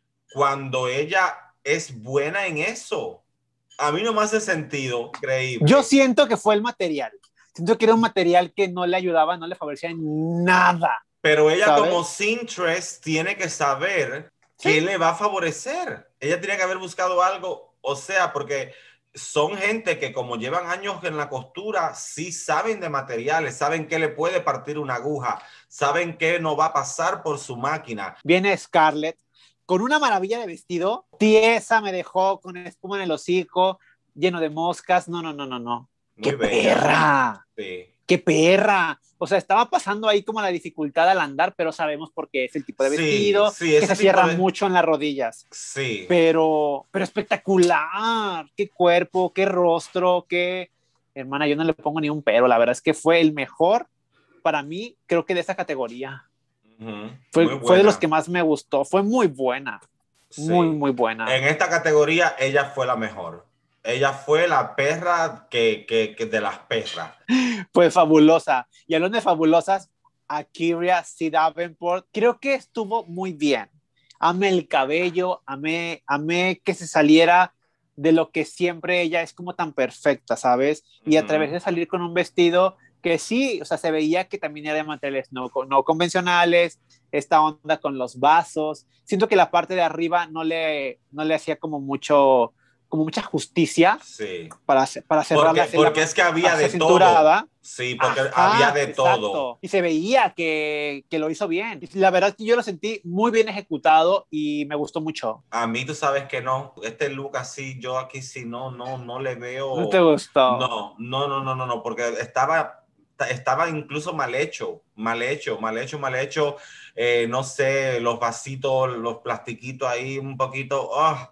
cuando ella es buena en eso? A mí no me hace sentido, creíble. Yo siento que fue el material. Siento que era un material que no le ayudaba, no le favorecía en nada. Pero ella, ¿sabes? Como seamstress tiene que saber qué ¿sí? le va a favorecer. Ella tiene que haber buscado algo. O sea, porque son gente que como llevan años en la costura, sí saben de materiales, saben qué le puede partir una aguja, saben qué no va a pasar por su máquina. Viene Scarlett con una maravilla de vestido, tiesa, me dejó con espuma en el hocico, lleno de moscas. No, no, no, no, no. Muy ¡Qué bella. perra! Sí. ¡Qué perra! O sea, estaba pasando ahí como la dificultad al andar, pero sabemos por qué es el tipo de vestido, sí, sí, que se cierra de... mucho en las rodillas. Sí. Pero, pero espectacular. ¡Qué cuerpo, qué rostro, qué... Hermana, yo no le pongo ni un pero. La verdad es que fue el mejor para mí, creo que de esa categoría. Uh-huh. Fue, fue de los que más me gustó. Fue muy buena. Sí. Muy, muy buena. En esta categoría, ella fue la mejor. Ella fue la perra que, que, que de las perras. Fue fabulosa. Y hablando de fabulosas, A'keria C. Davenport, creo que estuvo muy bien. Amé el cabello, amé, amé que se saliera de lo que siempre ella es como tan perfecta, ¿sabes? Y a través de salir con un vestido que sí, o sea, se veía que también era de materiales no, no convencionales, esta onda con los vasos. Siento que la parte de arriba no le, no le hacía como mucho... como mucha justicia, sí, para, para cerrar porque, la porque la, es que había de cinturada. todo. Sí, porque Ajá, había de exacto. todo. Y se veía que, que lo hizo bien. Y la verdad es que yo lo sentí muy bien ejecutado y me gustó mucho. A mí tú sabes que no. Este look así, yo aquí sí no, no, no le veo. ¿No te gustó? No, no, no, no, no, no, porque estaba, estaba incluso mal hecho, mal hecho, mal hecho, mal hecho. Eh, no sé, los vasitos, los plastiquitos ahí un poquito. Oh,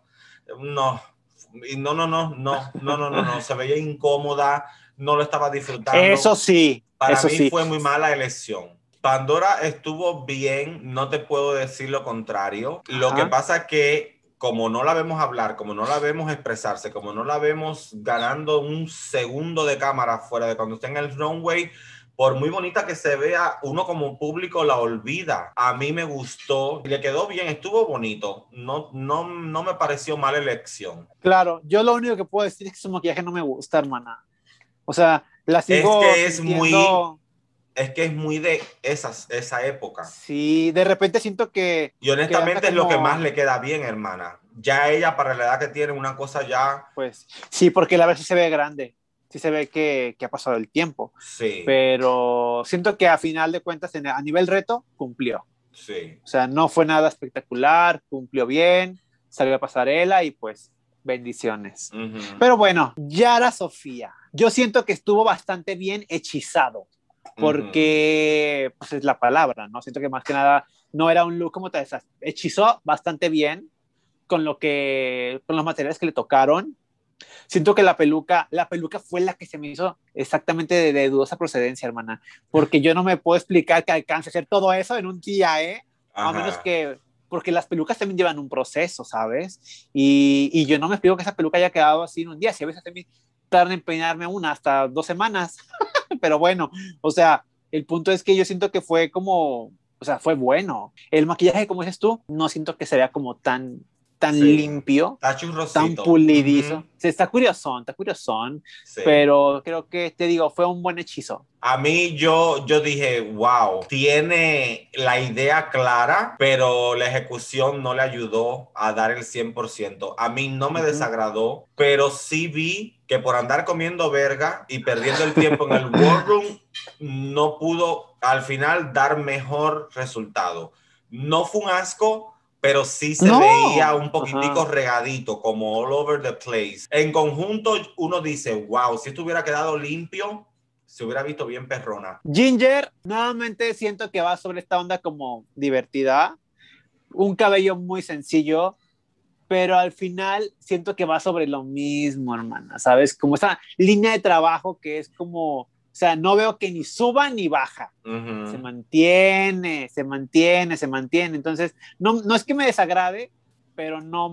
no. No, no, no, no, no, no, no, no, se veía incómoda, no lo estaba disfrutando. Eso sí, para eso mí sí. fue muy mala elección. Pandora estuvo bien, no te puedo decir lo contrario. Ajá. Lo que pasa es que como no la vemos hablar, como no la vemos expresarse, como no la vemos ganando un segundo de cámara fuera de cuando está en el runway, por muy bonita que se vea, uno como público la olvida. A mí me gustó, le quedó bien, estuvo bonito. No, no, no me pareció mala elección. Claro, yo lo único que puedo decir es que su maquillaje no me gusta, hermana. O sea, la sigo es que es sintiendo... muy, es que es muy de esas, esa época. Sí, de repente siento que... Y honestamente que es como... lo que más le queda bien, hermana. Ya ella, para la edad que tiene, una cosa ya... Pues sí, porque la verdad sí se ve grande. Sí se ve que, que ha pasado el tiempo. Sí. Pero siento que a final de cuentas, en, a nivel reto, cumplió. Sí. O sea, no fue nada espectacular, cumplió bien, salió a pasarela y pues bendiciones. Uh-huh. Pero bueno, Yara Sofía. Yo siento que estuvo bastante bien hechizado. Porque, uh-huh. pues es la palabra, ¿no? Siento que más que nada no era un look como te hechizó bastante bien con lo que, con los materiales que le tocaron. Siento que la peluca, la peluca fue la que se me hizo exactamente de, de dudosa procedencia, hermana, porque yo no me puedo explicar que alcance a hacer todo eso en un día, ¿eh? A menos Ajá. que, porque las pelucas también llevan un proceso, ¿sabes? Y, y yo no me explico que esa peluca haya quedado así en un día, si a veces a mí tarda en peinarme una hasta dos semanas, pero bueno, o sea, el punto es que yo siento que fue como, o sea, fue bueno. El maquillaje, como dices tú, no siento que se vea como tan, tan Sí. limpio, Está tan churrosito. pulidizo. Ujú. Sí, está curiosón, está curiosón, Sí. pero creo que, te digo, fue un buen hechizo. A mí yo, yo dije, wow, tiene la idea clara, pero la ejecución no le ayudó a dar el cien por ciento. A mí no me Ujú. desagradó, pero sí vi que por andar comiendo verga y perdiendo el tiempo en el War Room, no pudo al final dar mejor resultado. No fue un asco, pero sí se veía No, un poquitico ajá. regadito, como all over the place. En conjunto, uno dice, wow, si esto hubiera quedado limpio, se hubiera visto bien perrona. Ginger, nuevamente siento que va sobre esta onda como divertida, un cabello muy sencillo, pero al final siento que va sobre lo mismo, hermana, ¿sabes? Como esa línea de trabajo que es como, o sea, no veo que ni suba ni baja. Se Uh-huh. mantiene, se mantiene, se mantiene. Entonces, no, no es que me desagrade, pero no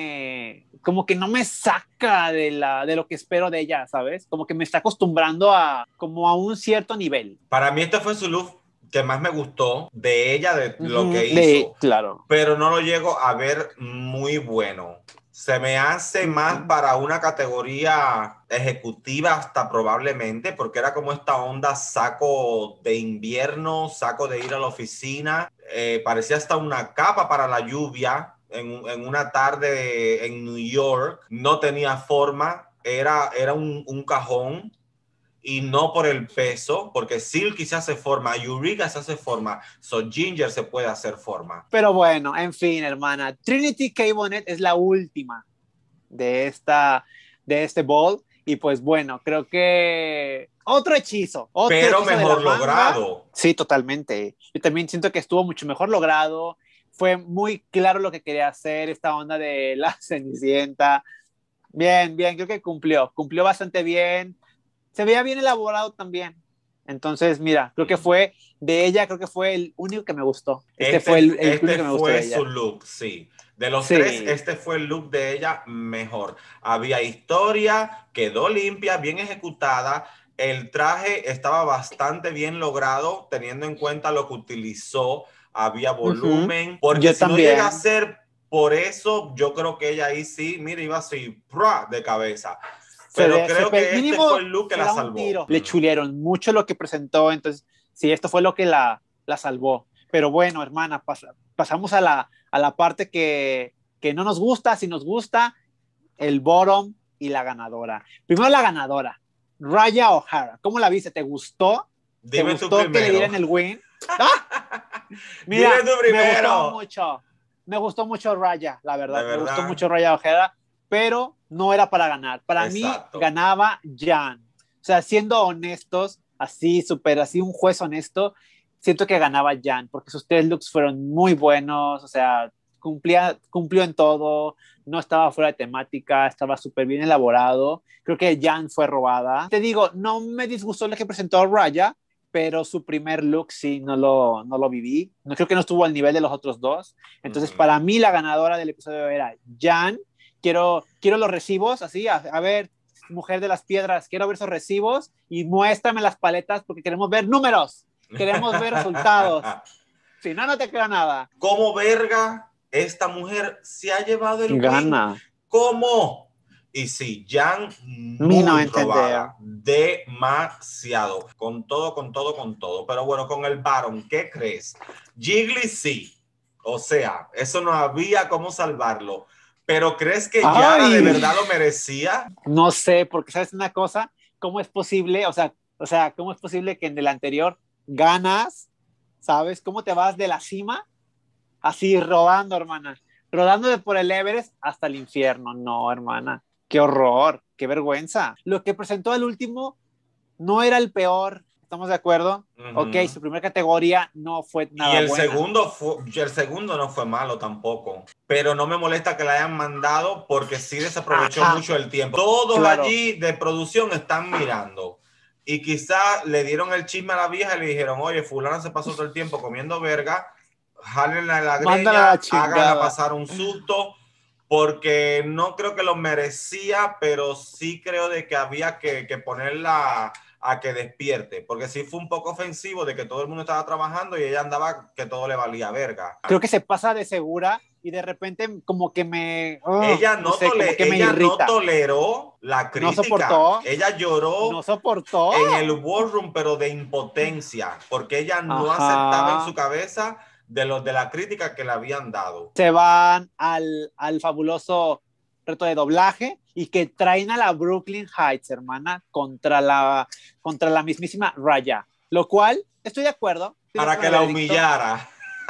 me, como que no me saca de, la, de lo que espero de ella, ¿sabes? Como que me está acostumbrando a, como a un cierto nivel. Para mí este fue su look que más me gustó de ella, de lo Uh-huh, que de, hizo, claro. pero no lo llego a ver muy bueno. Se me hace más Uh-huh. para una categoría ejecutiva hasta probablemente, porque era como esta onda saco de invierno, saco de ir a la oficina, eh, parecía hasta una capa para la lluvia en, en una tarde en New York, no tenía forma, era, era un, un cajón y no por el peso, porque Silky se hace forma, Eureka se hace forma, so Ginger se puede hacer forma. Pero bueno, en fin, hermana. Trinity K. Bonnet es la última de, esta, de este ball. Y pues bueno, creo que otro hechizo, otro Pero hechizo de la mejor manga. logrado. Sí, totalmente. Yo también siento que estuvo mucho mejor logrado. Fue muy claro lo que quería hacer, esta onda de la Cenicienta. Bien, bien, creo que cumplió. Cumplió bastante bien. Se veía bien elaborado también. Entonces, mira, creo que Mm. fue de ella, creo que fue el único que me gustó. Este fue Este, el, el único este que me gustó fue de su ella. look, sí. De los tres, Sí. este fue el look de ella mejor. Había historia, quedó limpia, bien ejecutada. El traje estaba bastante bien logrado, teniendo en cuenta lo que utilizó. Había Uh-huh. volumen, porque Yo si no llega a también. ser por eso, yo creo que ella ahí sí, mira, iba así, ¡prua! De cabeza. Se, Pero de, se creo pe- que este fue mínimo el look que se la da un salvó. tiro. Le Mm. chulearon mucho lo que presentó, entonces sí, esto fue lo que la, la salvó. Pero bueno, hermana, pas, pasamos a la, a la parte que, que no nos gusta, si nos gusta, el bottom y la ganadora. Primero la ganadora, Raya O'Hara. ¿Cómo la viste? ¿Te gustó? ¿Te Dime tú gustó que le primero. dieran el win? ¡Ah! Dime Mira, tú me gustó primero. mucho. Me gustó mucho Raya, la De verdad. Me gustó verdad. mucho Raya Ojeda, pero no era para ganar. Para mí Exacto. ganaba Jan. O sea, siendo honestos, así, súper, así, un juez honesto, siento que ganaba Jan, porque sus tres looks fueron muy buenos. O sea, cumplía, cumplió en todo, no estaba fuera de temática, estaba súper bien elaborado. Creo que Jan fue robada. Te digo, no me disgustó lo que presentó Raya, pero su primer look sí no lo, no lo viví. No, creo que no estuvo al nivel de los otros dos. Entonces, Ujú. para mí, la ganadora del episodio era Jan. Quiero, quiero los recibos, así, a, a ver, mujer de las piedras, quiero ver esos recibos y muéstrame las paletas porque queremos ver números, queremos ver resultados. Si no, no te creo nada. ¿Cómo verga esta mujer se ha llevado el win? Gana. ¿Cómo? Y sí, Jan Mi no muy entender. robada, demasiado, con todo, con todo, con todo. Pero bueno, con el Baron, ¿qué crees? Jiggly sí, o sea, eso no había cómo salvarlo. Pero ¿crees que Yara de Ay, verdad lo merecía? no sé, porque sabes una cosa, ¿cómo es posible? O sea, o sea, ¿cómo es posible que en el anterior ganas? ¿Sabes cómo te vas de la cima? Así rodando, hermana. Rodando de por el Everest hasta el infierno. No, hermana. Qué horror, qué vergüenza. Lo que presentó al último no era el peor. ¿Estamos de acuerdo? Uh-huh. Ok, su primera categoría no fue nada Y el buena. segundo, fue, el segundo no fue malo tampoco. Pero no me molesta que la hayan mandado porque sí desaprovechó Ajá. mucho el tiempo. Todos claro. allí de producción están mirando. Y quizás le dieron el chisme a la vieja y le dijeron, oye, fulana se pasó todo el tiempo comiendo verga, jálenla de la greña, háganla pasar un susto, porque no creo que lo merecía, pero sí creo de que había que, que ponerla a que despierte, porque sí fue un poco ofensivo de que todo el mundo estaba trabajando y ella andaba que todo le valía verga. Creo que se pasa de segura y de repente como que me... Oh, ella no, no sé, tole que ella no toleró la crítica. No soportó. Ella lloró no soportó. en el war room, pero de impotencia, porque ella no Ajá. aceptaba en su cabeza de los de la crítica que le habían dado. Se van al, al fabuloso reto de doblaje y que traen a la Brooklyn Heights, hermana, contra la, contra la mismísima Raya, lo cual estoy de acuerdo. Para que la humillara.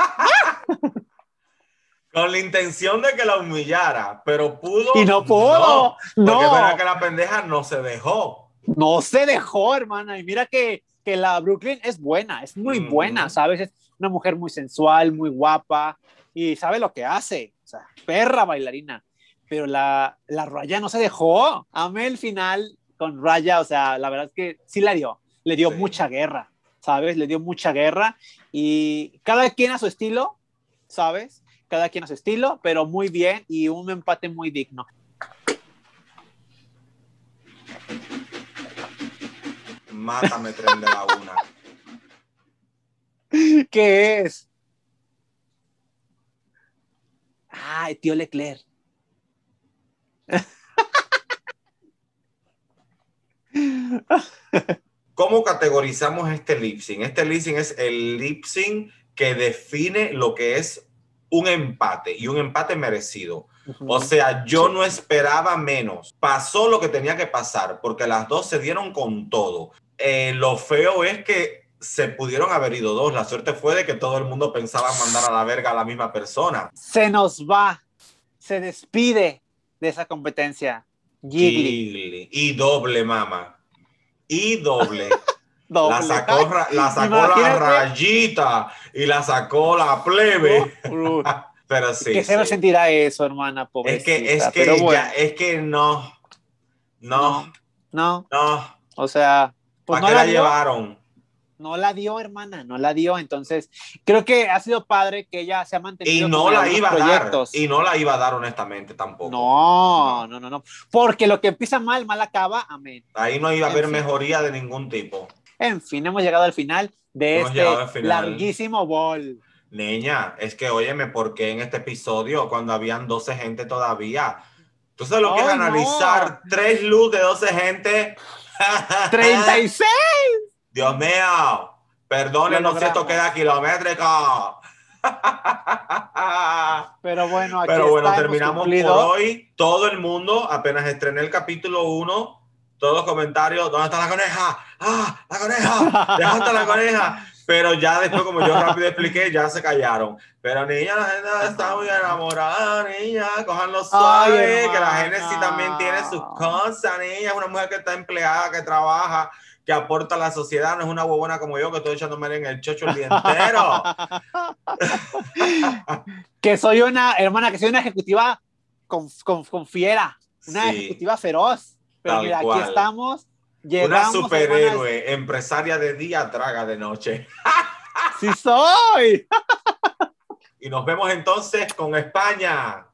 Con la intención de que la humillara, pero pudo. Y no pudo. No. no. Porque es verdad que la pendeja no se dejó. No se dejó, hermana. Y mira que, que la Brooklyn es buena, es muy mm. buena, ¿sabes? Es una mujer muy sensual, muy guapa y sabe lo que hace. O sea, perra bailarina. Pero la, la Raya no se dejó. Amé el final con Raya, o sea, la verdad es que sí la dio. Le dio sí. mucha guerra, ¿sabes? Le dio mucha guerra y cada quien a su estilo, ¿sabes? Cada quien a su estilo, pero muy bien y un empate muy digno. Mátame, tren de la una. ¿Qué es? Ah, tío Leclerc. ¿Cómo categorizamos este lip sync? Este lip sync es el lip sync que define lo que es un empate y un empate merecido. Uh-huh. O sea, yo sí. no esperaba menos. Pasó lo que tenía que pasar porque las dos se dieron con todo. Eh, lo feo es que se pudieron haber ido dos. La suerte fue de que todo el mundo pensaba mandar a la verga a la misma persona. Se nos va, se despide de esa competencia. Jiggly. Jiggly. Y doble, mamá. Y doble. doble. La sacó, la, sacó la Rayita y la sacó la plebe. Uh, uh. Pero sí. ¿Qué sí. se sentirá eso, hermana? Pobrecita. Es que, es que, Pero bueno. ya, es que no. No. No. No. O sea, pues ¿para no qué la, la llevaron? No la dio, hermana, no la dio. Entonces, creo que ha sido padre que ella se ha mantenido. Y no la iba a proyectos. dar. Y no la iba a dar, honestamente, tampoco. No, no, no, no. Porque lo que empieza mal, mal acaba. Amén. Ahí no iba a haber fin. mejoría de ningún tipo. En fin, hemos llegado al final de hemos este final. larguísimo bol. Niña, es que óyeme, ¿por qué en este episodio, cuando habían doce gente todavía? ¿Tú sabes lo oh, que es analizar no. tres looks de doce gente? ¡treinta y seis! Dios mío, perdónenos si esto queda kilométrico. Pero bueno, aquí Pero bueno, está, terminamos por hoy. Todo el mundo, apenas estrené el capítulo uno, todos los comentarios, ¿dónde está la coneja? ¡Ah, la coneja! ¿Dónde está la coneja? Pero ya después, como yo rápido expliqué, ya se callaron. Pero niña, la gente está muy enamorada, niña, cojanlo suave, que la gente sí también tiene sus cosas, niña, es una mujer que está empleada, que trabaja, que aporta a la sociedad, no es una huevona como yo que estoy echándome en el chocho el día entero. Que soy una, hermana, que soy una ejecutiva con, con, con fiera, una sí, ejecutiva feroz. Pero mira, cual. aquí estamos. Llegamos, una superhéroe, hermanas. Empresaria de día, traga de noche. ¡Sí soy! Y nos vemos entonces con España.